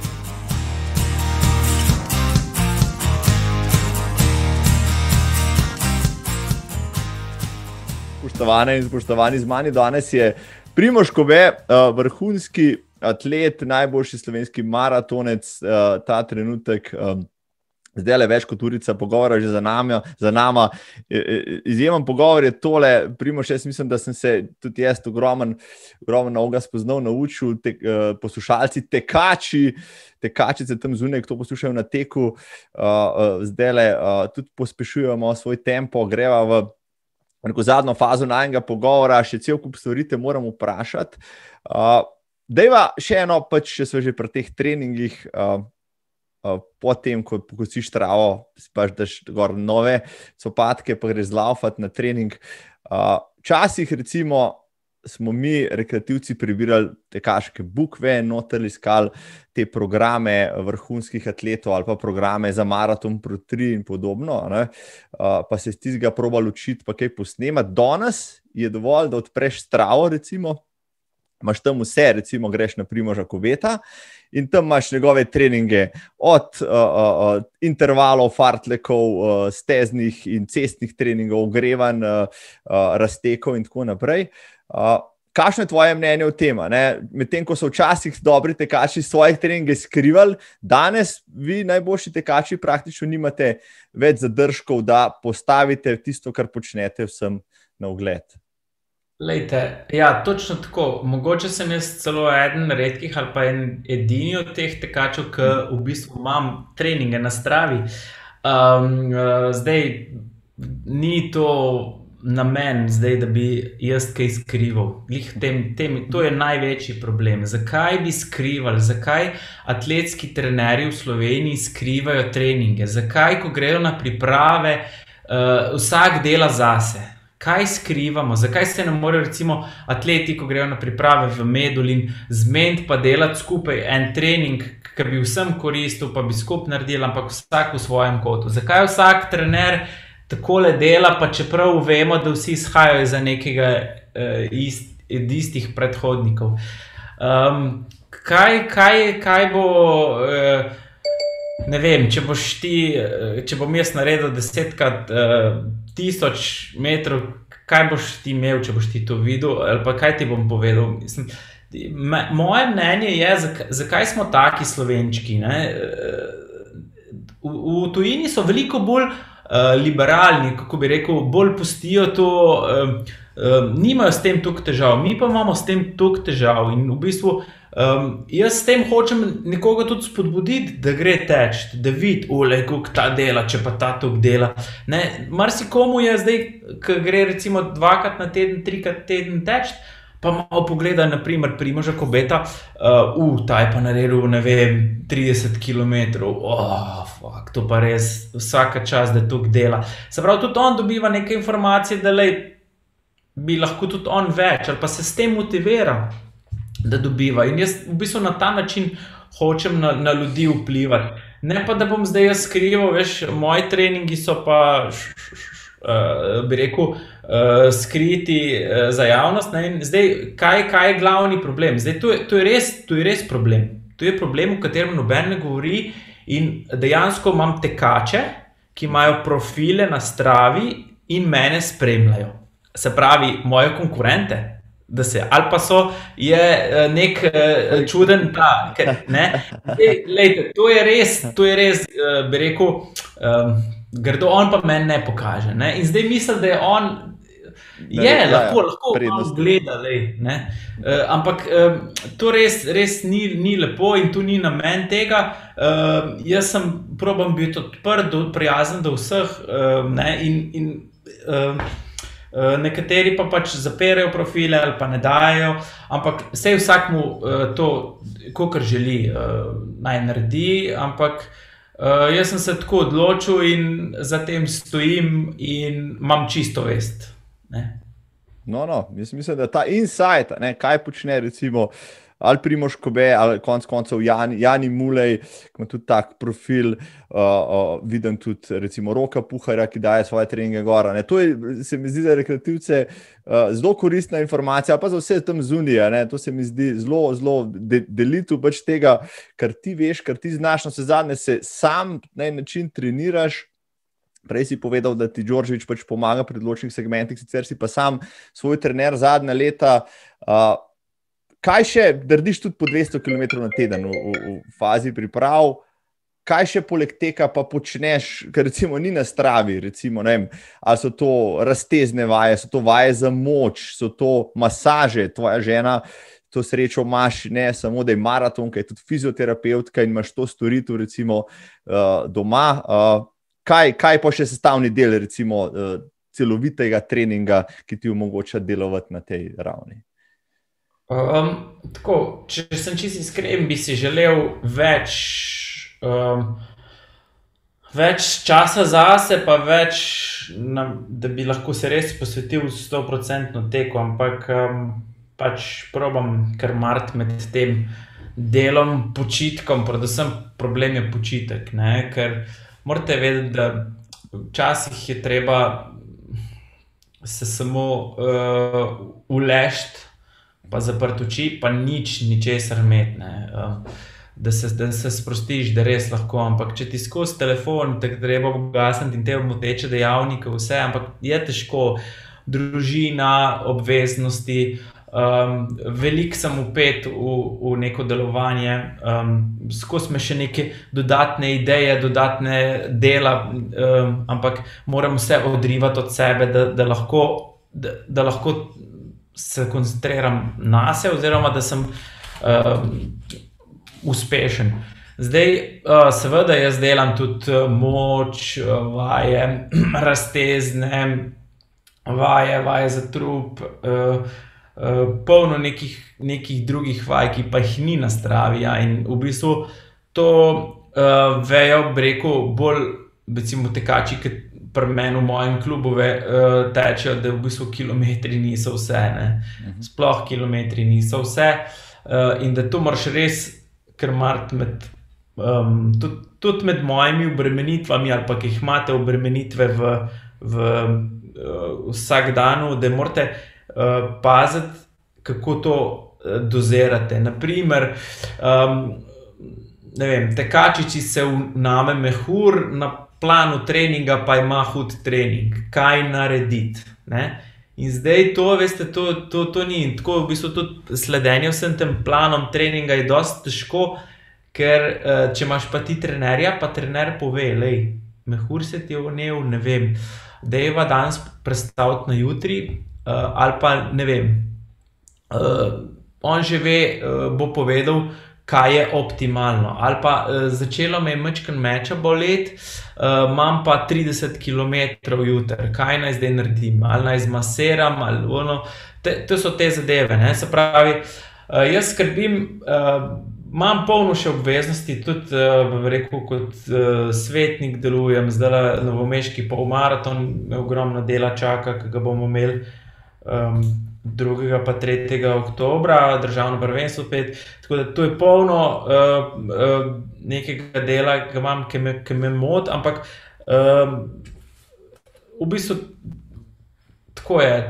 Spoštovane in spoštovani, z mani danes je Primož Kobe, vrhunski atlet, najboljši slovenski maratonec, ta trenutek. Zdaj le več kot urica pogovora že za nama. Izjemen pogovor je tole. Primož, jaz mislim, da sem se tudi jaz ogromno novega spoznal, naučil. Poslušalci, tekačice tam zunaj, kdo poslušajo na teku, zdaj le tudi pospešujemo svoj tempo, greva v zadnjo fazo najnega pogovora, še cel kup stvari te moram vprašati. Dejva še eno, če so že pri teh treningih, potem, ko pokosiš travo, daš gor nove copatke, pa greš zlaufati na trening. Včasih recimo smo mi, rekreativci, prebirali tekaške bukve, noter iskali te programe vrhunskih atletov ali pa programe za maraton Pro 3 in podobno, ne? Pa se iz tistega probali učiti, pa kaj posnemati. Danes je dovolj, da odpreš Stravo, recimo, imaš tam vse, recimo greš na Primoža Kobeta in tam imaš njegove treninge od intervalov, fartlekov, steznih in cestnih treningov, ogrevanj, raztekov in tako naprej. Kakšno je tvoje mnenje o tem? Medtem ko so včasih dobri tekači svojih treningov skrivali, danes vi, najboljši tekači, praktično nimate več zadržkov, da postavite tisto, kar počnete, vsem na ogled. Lejte, ja, točno tako. Mogoče sem jaz celo eden redkih ali pa edini od teh tekačev, ki v bistvu imam treninge na Stravi. Zdaj, ni to namen, zdaj, da bi jaz kaj skrival. To je največji problem. Zakaj bi skrivali? Zakaj atletski trenerji v Sloveniji skrivajo treninge? Zakaj, ko grejo na priprave, vsak dela zase? Kaj skrivamo? Zakaj se ne morejo recimo atleti, ko grejo na priprave v Medulin, zmeniti pa delati skupaj en trening, ki bi vsem koristil, pa bi skupaj naredili, ampak vsak v svojem kotu? Zakaj vsak trener takole dela, pa čeprav vemo, da vsi izhajajo za nekega istih predhodnikov? Kaj bo, ne vem, če bom jaz naredil 10x 1000 metrov, kaj boš ti imel, če boš ti to videl, ali pa kaj ti bom povedal? Moje mnenje je, zakaj smo taki Slovenčki, ne? V tujini so veliko bolj liberalni, kako bi rekel, bolj pustijo to, nimajo s tem toliko težav, mi pa imamo s tem toliko težav in v bistvu jaz s tem hočem nekoga tudi spodbuditi, da gre teči, da vidi, kako ta dela, če pa ta toliko dela. Marsikomu je zdaj, ko gre recimo 2x na teden, 3x na teden teči, pa malo pogleda, na primer, Primoža Kobeta, ta je pa naredil, ne vem, 30 kilometrov, to pa res vsaka čas, da toliko dela. Se pravi, tudi on dobiva neke informacije, da bi lahko tudi on več, ali pa se s tem motivira, da dobiva. In jaz v bistvu na ta način hočem na ljudi vplivati. Ne pa, da bom zdaj jaz skrival, veš, moji treningi so pa, bi rekel, skriti za javnost. In zdaj, kaj je glavni problem? Zdaj, to je res problem. To je problem, o katerem noben ne govori in dejansko imam tekače, ki imajo profile na Stravi in mene spremljajo. Se pravi, moje konkurente. Ali pa je nek čuden ne? Lejte, to je res, bi rekel, grdo, on pa meni ne pokaže, ne? In zdaj mislim, da je on, lahko gleda, ne? Ampak to res ni lepo in tu ni namen tega. Jaz probam biti odprt, prijazen do vseh, ne? In nekateri pa pač zaperejo profile ali pa ne dajo, ampak vsaj vsak mu to, kakor želi, naj naredi, ampak Jaz sem se tako odločil in za tem stojim in imam čisto vest. Ne? Jaz mislim, da ta insight, kaj počne recimo ali Primož Kobe, ali konec koncev Jani Mulej, ki ima tudi tak profil, vidim tudi recimo Roka Puharja, ki daje svoje treninge gor. To se mi zdi za rekreativce zelo koristna informacija, pa za vse tam zunaj. To se mi zdi zelo delitev pač tega, kar ti veš, kar ti znaš, na vse zadnje se sam na en način treniraš. Prej si povedal, da ti Đorđević pač pomaga pri določenih segmentih, sicer si pa sam svoj trener zadnja leta. Kaj še, drdiš tudi po 200 km na teden v fazi priprav, kaj še poleg tega pa počneš, ker recimo ni na Stravi, recimo, ne vem, ali so to raztezne vaje, so to vaje za moč, so to masaže, tvoja žena, to srečo imaš, ne samo da je maratonka, je tudi fizioterapeutka in imaš to storitev recimo doma. Kaj pa še sestavni del recimo celovitega treninga, ki ti omogoča delovati na tej ravni? Tako, če sem čisto iskren, bi si želel več časa zase, pa več, da bi lahko se res posvetil 100% teku, ampak pač probam kar mariti med tem delom, počitkom, predvsem problem je počitek, ne? Ker morate vedeti, da včasih je treba se samo uležiti, pa zaprt oči, pa ničesar imeti, da se sprostiš, da res lahko, ampak če ti skozi telefon, tako treba ugasniti in te moteče dejavnike, vse, ampak je težko, družina, obveznosti, veliko sem vpet v neko delovanje, skozi me še neke dodatne ideje, dodatne dela, ampak moram vse odrivati od sebe, da lahko se koncentriram nase, oziroma da sem uspešen. Zdaj, seveda jaz delam tudi moč, vaje, raztezne, vaje za trup, polno nekih drugih vaj, ki pa jih ni na Stravi, ja, in v bistvu to vejo, bi rekel, bolj recimo tekači, ki pri meni v mojem klubu tečejo, da v bistvu kilometri niso vse, ne. Sploh kilometri niso vse, in da to moraš res krmariti tudi med mojimi obremenitvami, ali pa ki jih imate obremenitve v vsak danu, da morate paziti, kako to dozirate. Naprimer, ne vem, tekačici se vname mehur, na planu treninga pa ima hud trening. Kaj narediti, ne? In zdaj to, veste, to ni. In tako v bistvu tudi sledenje vsem tem planom treninga je dosti težko, ker če imaš pa ti trenerja, pa trener pove, lej, mehur se ti je vnel, ne vem, dajva danes prestaviti na jutri, ali pa, ne vem, on že ve, bo povedal, kaj je optimalno. Ali pa začelo me je majčkeno meča boleti, imam pa 30 km jutri, kaj naj zdaj naredim, ali naj zmasiram, ali ono, to so te zadeve, ne, se pravi, jaz skrbim, imam polno še obveznosti, tudi, bi rekel, kot svetnik delujem, zdaj novomeški polmaraton, me ogromno dela čaka, ki ga bomo imeli 2. pa 3. oktobra, državno prvenstvo 5, tako da to je polno nekega dela, ki imam, ki me moti, ampak v bistvu tako je,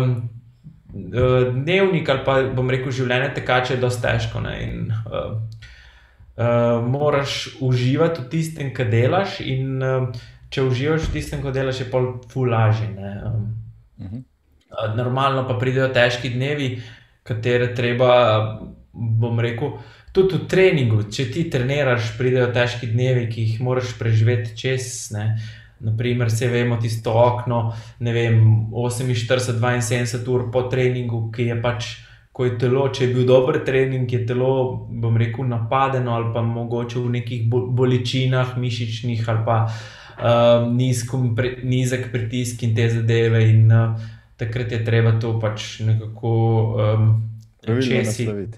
dnevnik ali pa, bom rekel, življenje tekača je dosti težko, ne, in moraš uživati v tistem, kar delaš, in če uživaš v tistem, kar delaš, je pol ful lažje, ne. Normalno pa pridejo težki dnevi, katere treba, bom rekel, tudi v treningu, če ti treniraš, pridejo težki dnevi, ki jih moraš preživeti čez, ne. Naprimer, saj vemo tisto okno, ne vem, 48-72 ur po treningu, ki je pač, ko je telo, če je bil dober trening, je telo, bom rekel, napadeno, ali pa mogoče v nekih bolečinah mišičnih, ali pa nizek pritisk in te zadeve, in takrat je treba to pač nekako Pravilno nasloviti.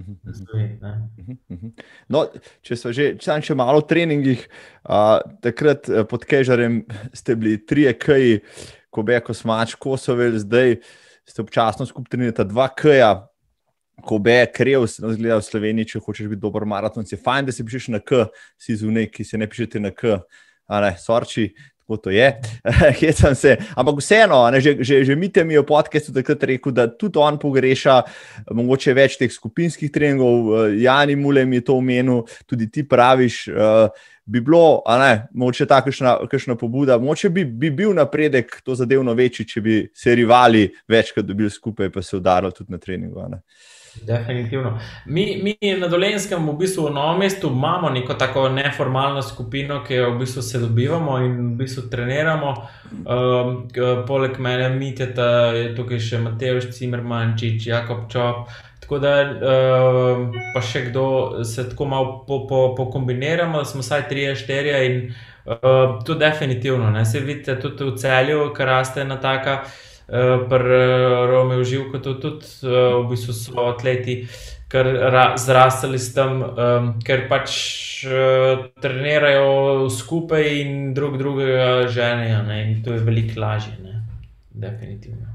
No, če so že še malo v treningih, takrat pod Kežarjem ste bili 3 K-ji, Kobe, Kosmač, Kosovel, zdaj ste občasno skupaj trenirate 2 K-ja, Kobe, Krevs, zgleda v Sloveniji, če hočeš biti dober maratonc, je fajn, da se pišeš na K, si zunaj, ki se ne pišete na K, sorči, to je, hecam se, ampak vseeno, že Mitja mi je v podcastu takrat rekel, da tudi on pogreša mogoče več teh skupinskih treningov, Jani Mule mi je to omenil, tudi ti praviš, bi bilo, mogoče ta kakšna pobuda, mogoče bi bil napredek to zadevno večji, če bi se rivali večkrat dobili skupaj, pa se udarili tudi na treningu. Definitivno. Mi na Dolenjskem v bistvu v Novem mestu imamo neko tako neformalno skupino, ki jo v bistvu se dobivamo in v bistvu treniramo. Poleg mene Mitjeta je tukaj še Matevž Cimermančič, Jakob Čop, tako da pa še kdo se tako malo pokombiniramo, da smo vsaj 3-4 in to definitivno. Se vidite tudi v Celju, ker raste ena taka pri Romeu Živko, tudi v bistvu so atleti kar zrastali s tem, ker pač trenirajo skupaj in drugega ženejo, in to je veliko lažje, definitivno.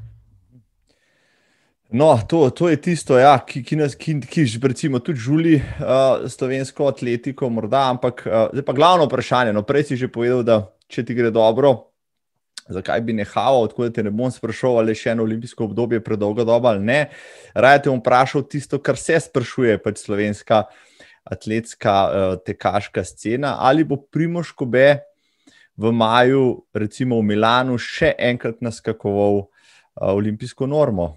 No, to je tisto, ki recimo tudi žuli slovensko atletiko morda, ampak zdaj pa glavno vprašanje, prej si že povedal, da če ti gre dobro, zakaj bi nehal, tako da te ne bom sprašal, ali še eno olimpijsko obdobje predolga doba ali ne. Raje te bom vprašal tisto, kar se sprašuje pač slovenska atletska tekaška scena, ali bo Primož Kobe v maju, recimo v Milanu, še enkrat naskakoval olimpijsko normo?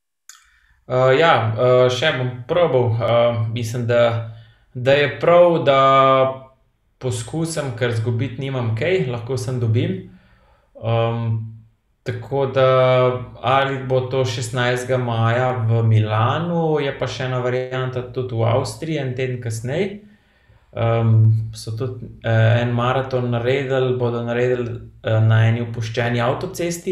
Še bom probal. Mislim, da je prav, da poskusim, ker zgubiti nimam kaj, lahko sem dobim. Tako da ali bo to 16. maja v Milanu, je pa še ena varianta tudi v Avstriji, en teden kasneje. So tudi en maraton bodo naredili na eni opuščeni avtocesti.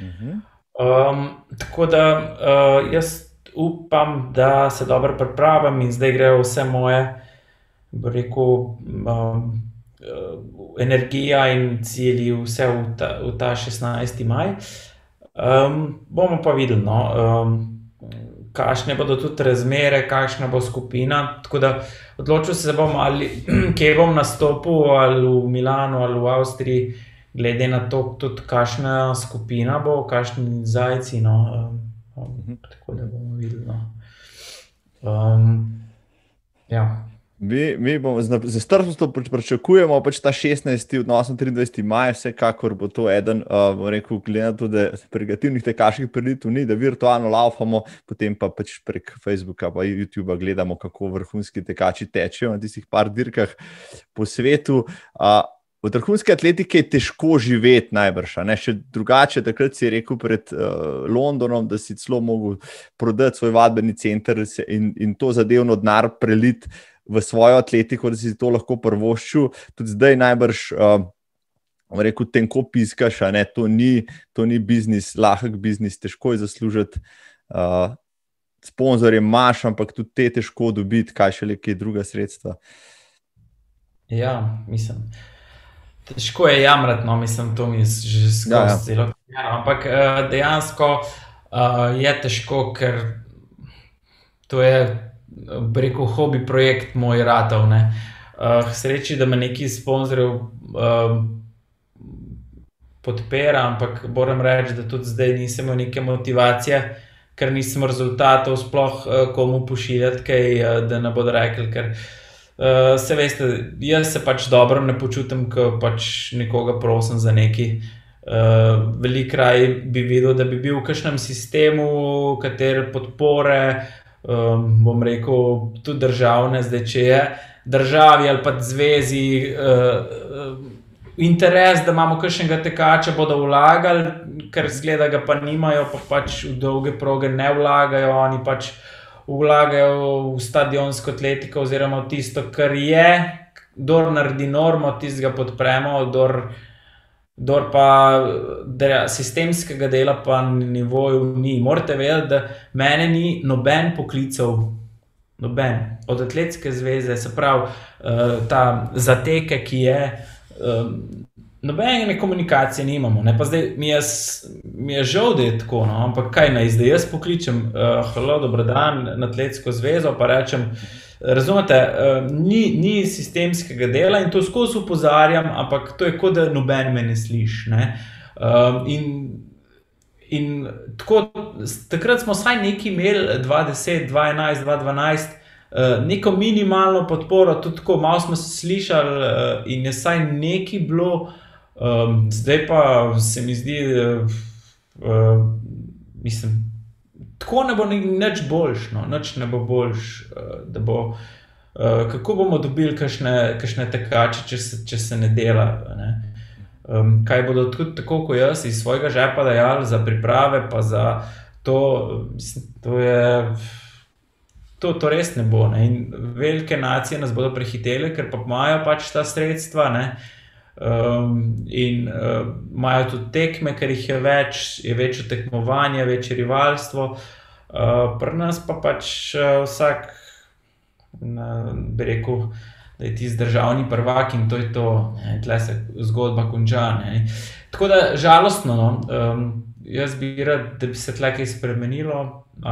Tako da jaz upam, da se dobro pripravim in zdaj grejo vse moje, bi rekel, energija in cilji vse v ta 16. maj. Bomo pa videli, kakšne bodo tudi razmere, kakšna bo skupina, tako da odločil se bom, ali kje bom nastopil, ali v Milanu, ali v Avstriji, glede na to tudi kakšna skupina bo, kakšni zajci, tako da bomo videli. Mi bomo z strpnostjo pričakujemo pač ta 16. odnosno 23. maj, vsekakor bo to eden, bom rekel, glede na to, da pregativnih tekaških prireditev ni, da virtualno laufamo, potem pa pač prek Facebooka pa YouTubea gledamo, kako vrhunski tekači tečejo na tistih par dirkah po svetu. V vrhunski atletiki je težko živeti najbrž, še drugače, takrat si rekel pred Londonom, da si celo mogel prodati svoj vadbeni center in to zadevno denar preliti v svojo atletiko, da si to lahko privoščil. Tudi zdaj najbrž, rekel, tenko piskaš, to ni biznis, lahek biznis, težko je zaslužiti, sponzorje imaš, ampak tudi te težko dobiti, kaj šele kaj druga sredstva. Mislim, težko je jamrati, mislim, to mi že skozi celo. Ampak dejansko je težko, ker to je, bi rekel, hobi projekt moj ratov. Sreči, da me neki sponzorjev podpira, ampak moram reči, da tudi zdaj nisem imel neke motivacije, ker nisem rezultatov sploh komu pošiljati kaj, da ne bodo rekli, ker se veste, jaz se pač dobro ne počutim, ko pač nekoga prosim za nekaj. Veliko raje bi videl, da bi bil v kakšnem sistemu, katere podpore, bom rekel, tudi državne, zdaj če je državi ali pa zvezi interes, da imamo kakšnega tekača, bodo vlagali, ker zgleda ga pa nimajo, pa pač v dolge proge ne vlagajo, oni pač vlagajo v stadionsko atletiko oziroma v tisto, kar je, kdor naredi normo, tistega podpremo, kdor Kdor pa sistemskega dela pa na nivoju ni. Morate vedeti, da mene ni noben poklical, noben, od Atletske zveze, se pravi, ta zateke, ki je, nobene komunikacije nimamo. Ne? Pa zdaj mi je žal, da je tako, no? Ampak kaj naj, zdaj jaz pokličem, halo, dober dan, na Atletsko zvezo, pa rečem, razumete, ni sistemskega dela in to skozi opozarjam, ampak to je kot, da noben me ne sliši. Ne? In tako, takrat smo vsaj nekaj imeli, 2010, 2011, 2012, neko minimalno podporo, tudi tako, malo smo se slišali in je vsaj nekaj bilo, zdaj pa se mi zdi, mislim, tako ne bo nič boljš, no, nič ne bo boljš, da bo, kako bomo dobili kakšne tekače, če se ne dela, ne? Kaj bodo tudi tako, kot jaz, iz svojega žepa dajali za priprave, pa za to, mislim, to je, to res ne bo, ne? In velike nacije nas bodo prehitele, ker pa imajo pač ta sredstva, ne? In imajo tudi tekme, ker jih je večje tekmovanje, večje rivalstvo, pri nas pa pač vsak, bi rekel, da je tisti državni prvak in to je to, ne? Tle se zgodba konča, ne? Tako da žalostno, no? Jaz bi rad, da bi se tle kaj spremenilo,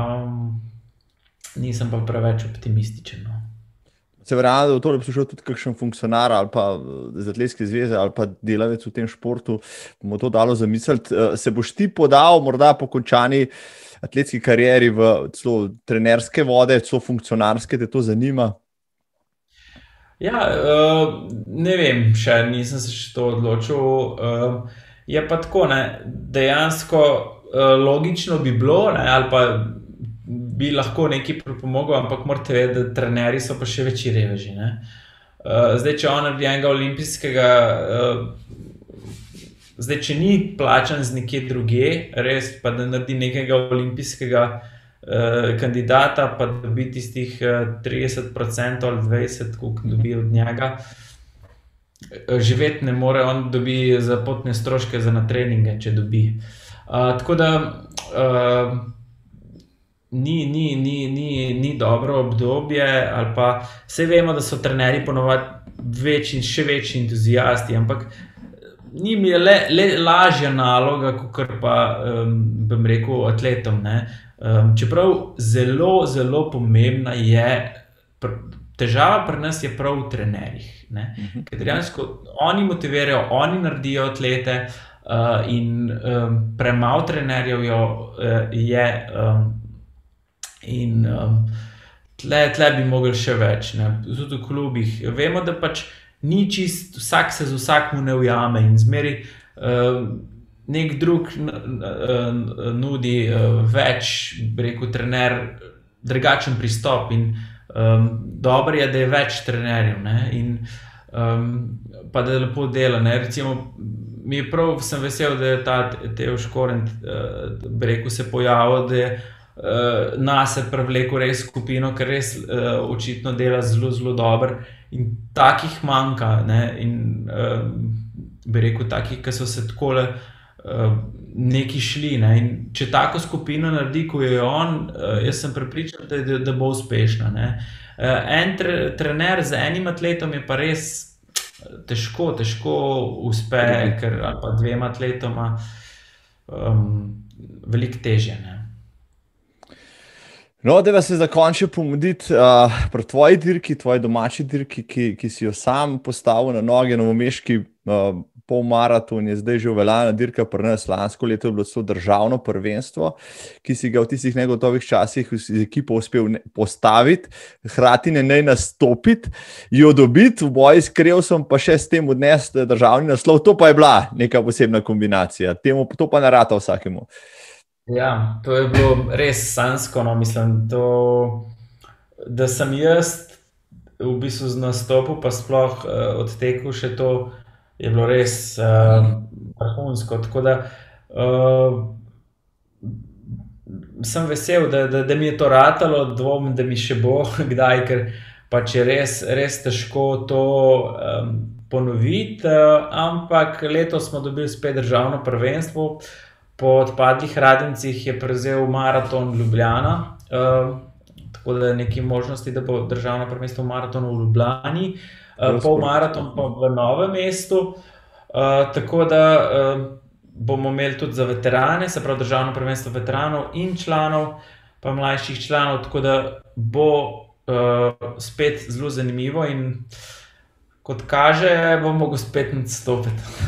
nisem pa preveč optimističen, no. Se verjamem, da bo tole poslušal tudi kakšen funkcionar ali pa iz Atletske zveze ali pa delavec v tem športu, bomo to dalo zamisliti. Se boš ti podal morda po končani atletski karieri v celo trenerske vode, celo funkcionarske, te to zanima? Ja, ne vem, še nisem se še to odločil. Je pa tako, ne, dejansko logično bi bilo, ne, ali pa bi lahko nekaj pripomogel, ampak morate vedeti, da trenerji so pa še večji reveži, ne. Zdaj, če on naredi enega olimpijskega, zdaj, če ni plačan z nekje druge, res, pa da naredi nekega olimpijskega kandidata, pa dobi tistih 30% ali 20%, koliko dobi od njega, živeti ne more, on dobi za potne stroške za na treninge, če dobi. Tako da ni dobro obdobje, ali pa saj vemo, da so trenerji ponavadi še večji entuzijasti, ampak njim je le lažja naloga, kakor pa, bom rekel, atletom, ne. Čeprav zelo, zelo pomembna je, težava pri nas je prav v trenerjih, ne. Ker dejansko oni motivirajo, oni naredijo atlete, in premalo trenerjev je, in tle bi mogli še več, ne, tudi v klubih. Vemo, da pač ni čist, vsak se z vsakim ne ujame in zmeri nek drug nudi več, bi rekel, trener, drugačen pristop in dobro je, da je več trenerjev, ne, in pa da lepo dela, ne, recimo, mi je prav, sem vesel, da je Teo Škorn, bi rekel, se pojavil, da je nase privlekel res skupino, ker res očitno dela zelo, zelo dobro in takih manjka, ne, in bi rekel, takih, ki so se takole neki šli, ne, in če tako skupino naredi, ko je on, jaz sem prepričan, da bo uspešna, ne. En trener z enim atletom je pa res težko uspe, ker ali pa dvema atletoma veliko težje, ne. No, dajva se za končno pomuditi pri tvoji dirki, tvoji domači dirki, ki si jo sam postavil na noge, novomeški polmaraton je zdaj že uveljavljena dirka pri nas, lansko leto je bilo celo državno prvenstvo, ki si ga v tistih negotovih časih z ekipo uspel postaviti, hkrati ne nastopiti, jo dobiti, v boju s Krevsom pa še s tem odnesti državni naslov, to pa je bila neka posebna kombinacija, to pa ne rata vsakemu. Ja, to je bilo res sanjsko, no, mislim, da sem jaz v bistvu z nastopil, pa sploh odtekel še to, je bilo res vrhunsko, tako da sem vesel, da mi je to ratalo, dvomim, da mi še bo kdaj, ker pač je res težko to ponoviti, ampak letos smo dobili spet državno prvenstvo. Po odpadlih Radencih je prevzel Maraton Ljubljana, tako da je nekaj možnosti, da bo državno prvenstvo v maratonu v Ljubljani, polmaraton pa v Novem mestu, tako da bomo imeli tudi za veterane, se pravi državno prvenstvo veteranov in članov, pa mlajših članov, tako da bo spet zelo zanimivo in kot kaže, bom mogel spet nastopiti.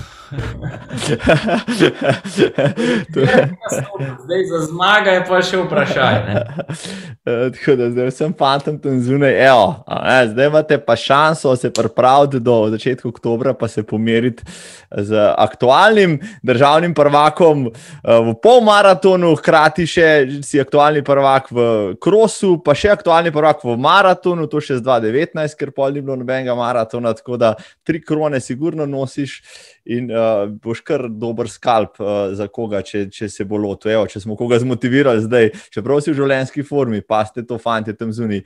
Zdaj za zmaga je pa še vprašanje. Tako da zdaj vsem fantom tam zunaj, zdaj imate pa šanso se pripraviti do začetka oktobra, pa se pomeriti z aktualnim državnim prvakom v polmaratonu, hkrati še si aktualni prvak v krosu, pa še aktualni prvak v maratonu, to še z 2019, ker pol ni bilo nobenega maratona, tako da 3 krone sigurno nosiš in boš kar dober skalp za koga, če se bo lotil. Evo, če smo koga zmotivirali zdaj, čeprav si v življenjski formi, pa ste to fanti tam zunaj.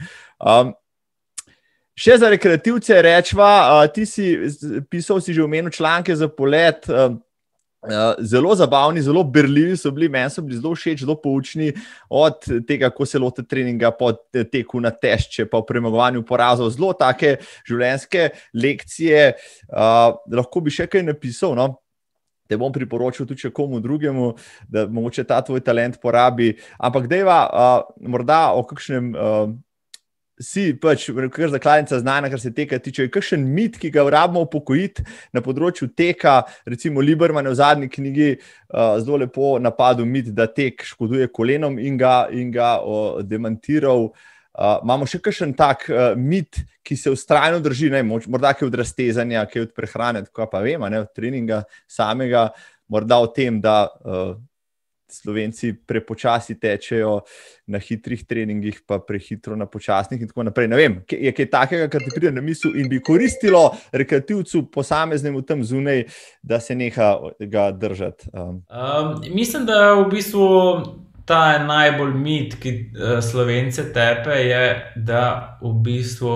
Še za rekreativce rečva, ti si pisal, si že omenil članke za polet, zelo zabavni, zelo berljivi so bili, meni so bili zelo všeč, zelo poučni, od tega, kako se lote treninga po teku na tešče, pa v premagovanju porazov, zelo take življenjske lekcije, lahko bi še kaj napisal, no? Te bom priporočil tudi komu drugemu, da mogoče ta tvoj talent porabi, ampak dejva morda o kakšnem si pač kar zakladnica znana, kar se teka tiče, je kakšen mit, ki ga rabimo upokojiti na področju teka, recimo Liberman je v zadnji knjigi zelo lepo napadel mit, da tek škoduje kolenom in ga demantiral. Imamo še kakšen tak mit, ki se vztrajno drži, ne, morda kaj od raztezanja, kaj od prehrane, tako pa vem, ne, od treninga samega, morda o tem, da Slovenci prepočasi tečejo na hitrih treningih, pa prehitro na počasnih in tako naprej. Ne vem, je kaj takega, kar ti pride na misel in bi koristilo rekreativcu posameznemu tam zunaj, da se neha ga držati? Mislim, da v bistvu ta najbolj mit, ki Slovence tepe, je, da v bistvu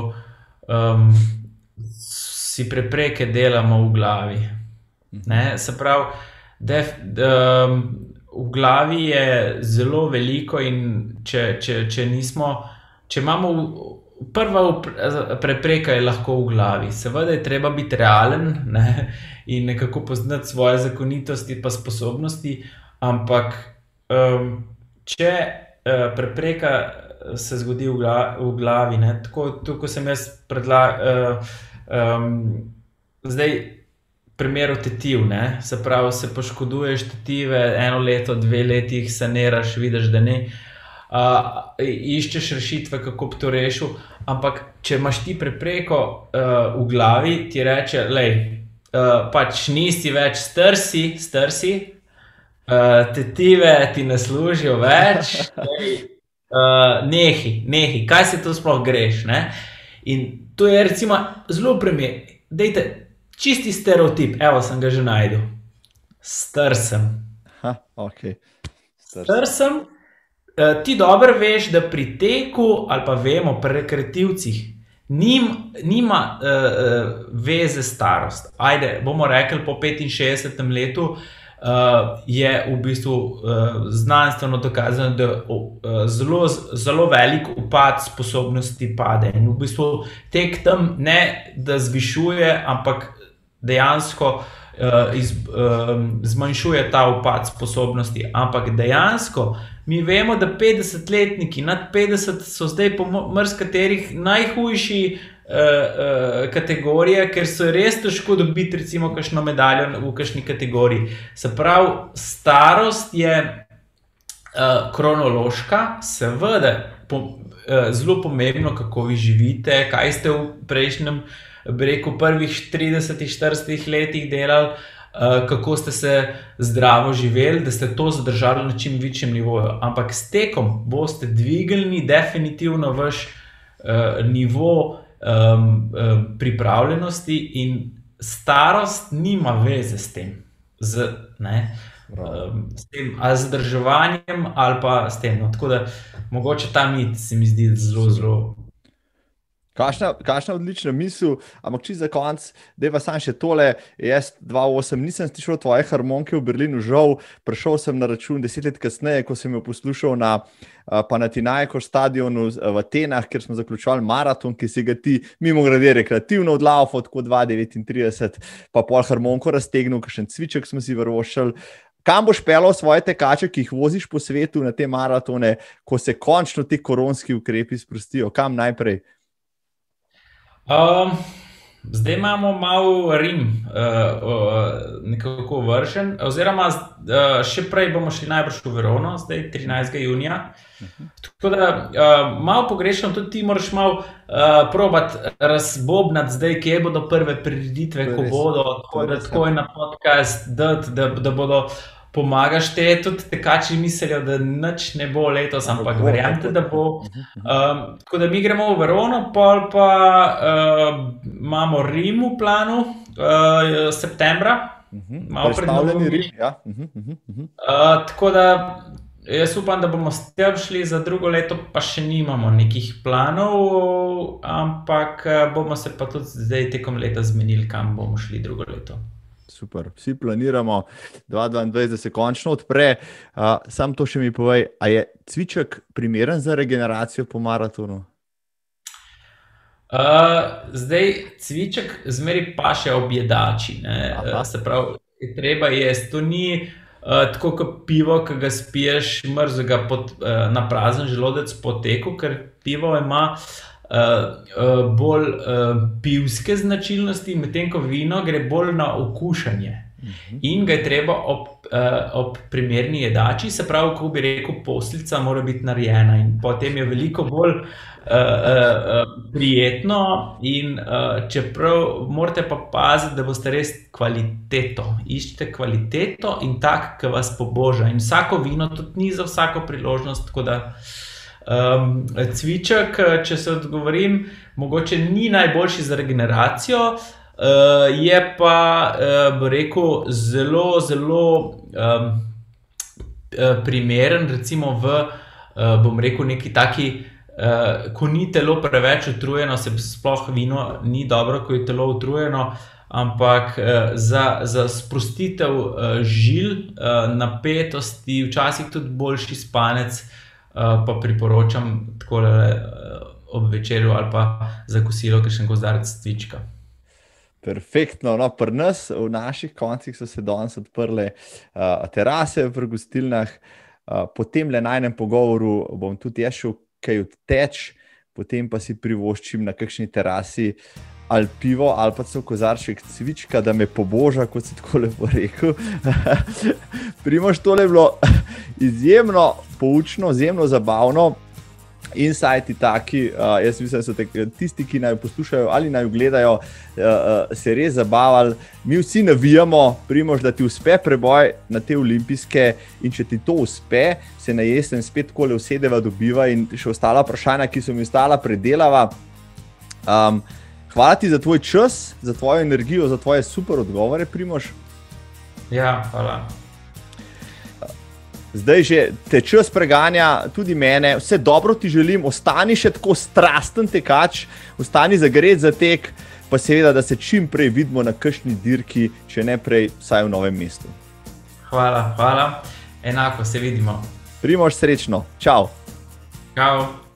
si prepreke delamo v glavi. Ne? Se pravi, v glavi je zelo veliko in če imamo prva prepreka je lahko v glavi. Seveda je treba biti realen, ne, in nekako poznati svoje zakonitosti pa sposobnosti, ampak če prepreka se zgodi v glavi, ne, tako sem jaz zdaj primeru tetiv, ne, se pravi, se poškoduješ tetive, 1 leto, 2 leti jih saniraš, vidiš, da ne, iščeš rešitve, kako bi to rešil, ampak če imaš ti prepreko v glavi, ti reče, lej, pač nisi več strsi, tetive ti ne služijo več, nehi, kaj se to sploh greš, ne? In to je recimo zelo primer, dejte, čisti stereotip, evo sem ga že najdel, strsem. Okay. Strsem, ti dobro veš, da pri teku, ali pa vemo, pri rekreativcih, nima veze starost. Ajde, bomo rekli, po 65. letu je v bistvu znanstveno dokazano, da zelo velik upad sposobnosti pade. In v bistvu tek tam ne, da zvišuje, ampak dejansko zmanjšuje ta upad sposobnosti. Ampak dejansko mi vemo, da 50-letniki nad 50 so zdaj po marskaterih najhujši kategorije, ker so res težko dobiti recimo kakšno medaljo v kakšni kategoriji. Se pravi, starost je kronološka, seveda zelo pomembno, kako vi živite, kaj ste v prejšnjem, bi rekel, prvih 30-40 letih delali, kako ste se zdravo živeli, da ste to zadržali na čim večjem nivoju. Ampak s tekom boste dvignili definitivno vaš nivo pripravljenosti in starost nima veze s tem. S tem, ali z zadrževanjem, ali pa s tem. No, tako da mogoče ta mit se mi zdi zelo Kakšna odlična misel, ampak čisto za konec, deva sam še tole, jaz 2008 nisem slišal tvoje harmonike v Berlinu, žal, prišel sem na račun 10 let kasneje, ko sem jo poslušal na Panathinaikos stadionu v Atenah, kjer smo zaključovali maraton, ki si ga ti mimogrede rekreativno odlaufal, tako 2:39, pa pol harmoniko raztegnil, kakšen cviček smo si vrvoščali. Kam boš pelal svoje tekače, ki jih voziš po svetu na te maratone, ko se končno ti koronski ukrepi sprostijo? Kam najprej? Zdaj imamo malo Rim nekako vršen, oziroma še prej bomo šli najbrž v Verono, zdaj 13. junija. Tako da malo pogrešam, tudi ti moraš malo probati razbobnati zdaj, kje bodo prve prireditve, ko bodo, tako da takoj na podcast dati, da bodo pomagaš te, tudi tekači mislijo, da nič ne bo letos, ampak verjamete, da bo. Tako da mi gremo v Verono, pol pa imamo Rim v planu septembra. Predstavljeni Rim, ja. Tako da jaz upam, da bomo s tem šli za drugo leto, pa še nimamo nekih planov, ampak bomo se pa tudi zdaj tekom leta zmenili, kam bomo šli drugo leto. Super, vsi planiramo 2022, da se končno odpre. Sam to še mi povej, a je cviček primeren za regeneracijo po maratonu? Zdaj, cviček zmeri paše ob jedači. Se pravi, treba jesti. To ni tako kot pivo, ki ga spiješ mrzega na prazen želodec po teku, ker pivo ima bolj pivske značilnosti, medtem ko vino gre bolj na okušanje. In ga je treba ob primerni jedači, se pravi, ko bi rekel, poslica mora biti narejena in potem je veliko bolj prijetno in čeprav morate pa paziti, da boste res kvaliteto. Iščite kvaliteto in tak, ki vas poboža. In vsako vino tudi ni za vsako priložnost, tako da cviček, če se odgovorim, mogoče ni najboljši za regeneracijo, je pa, bi rekel, zelo primeren, recimo bom rekel, neki taki, ko ni telo preveč utrujeno, se sploh vino ni dobro, ko je telo utrujeno, ampak za sprostitev žil, napetosti, včasih tudi boljši spanec, pa priporočam takole ob večeru ali pa za kosilo kakšen kozarec cvička. Perfektno. No, pri nas v naših koncih so se danes odprle terase v gostilnah. Po tem najinem pogovoru bom tudi jaz šel kaj odteč, potem pa si privoščim na kakšni terasi ali pivo, ali pa so kozarček cvička, da me poboža, kot si tako lepo rekel. Primož, tole je bilo izjemno poučno, izjemno zabavno. Insighti taki, jaz mislim, da so tisti, ki naj poslušajo ali naj gledajo, se res zabavali. Mi vsi navijamo, Primož, da ti uspe preboj na te olimpijske in če ti to uspe, se na jesen spet takole usedeva, dobiva in še ostala vprašanja, ki so mi ostala, predelava. Hvala ti za tvoj čas, za tvojo energijo, za tvoje super odgovore, Primož. Ja, hvala. Zdaj že te čas preganja, tudi mene. Vse dobro ti želim, ostani še tako strasten tekač, ostani zagret za tek, pa seveda, da se čim prej vidimo na kakšni dirki, če ne prej, vsaj v Novem mestu. Hvala. Enako, se vidimo. Primož, srečno. Čau. Čau.